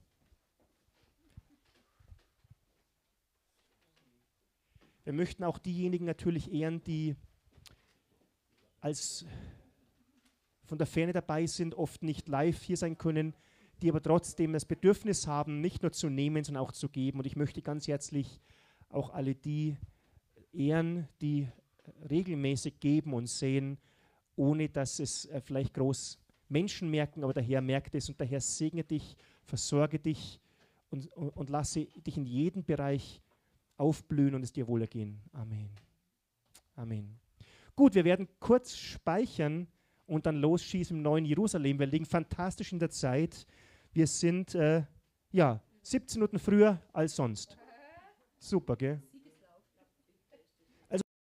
Wir möchten auch diejenigen natürlich ehren, die als von der Ferne dabei sind, oft nicht live hier sein können, die aber trotzdem das Bedürfnis haben, nicht nur zu nehmen, sondern auch zu geben. Und ich möchte ganz herzlich auch alle die ehren, die regelmäßig geben und sehen, ohne dass es äh, vielleicht groß Menschen merken, aber der Herr merkt es und der Herr segne dich, versorge dich und, und, und lasse dich in jedem Bereich aufblühen und es dir wohlergehen. Amen. Amen. Gut, wir werden kurz speichern und dann losschießen im neuen Jerusalem. Wir liegen fantastisch in der Zeit. Wir sind äh, ja, siebzehn Minuten früher als sonst. Super, gell?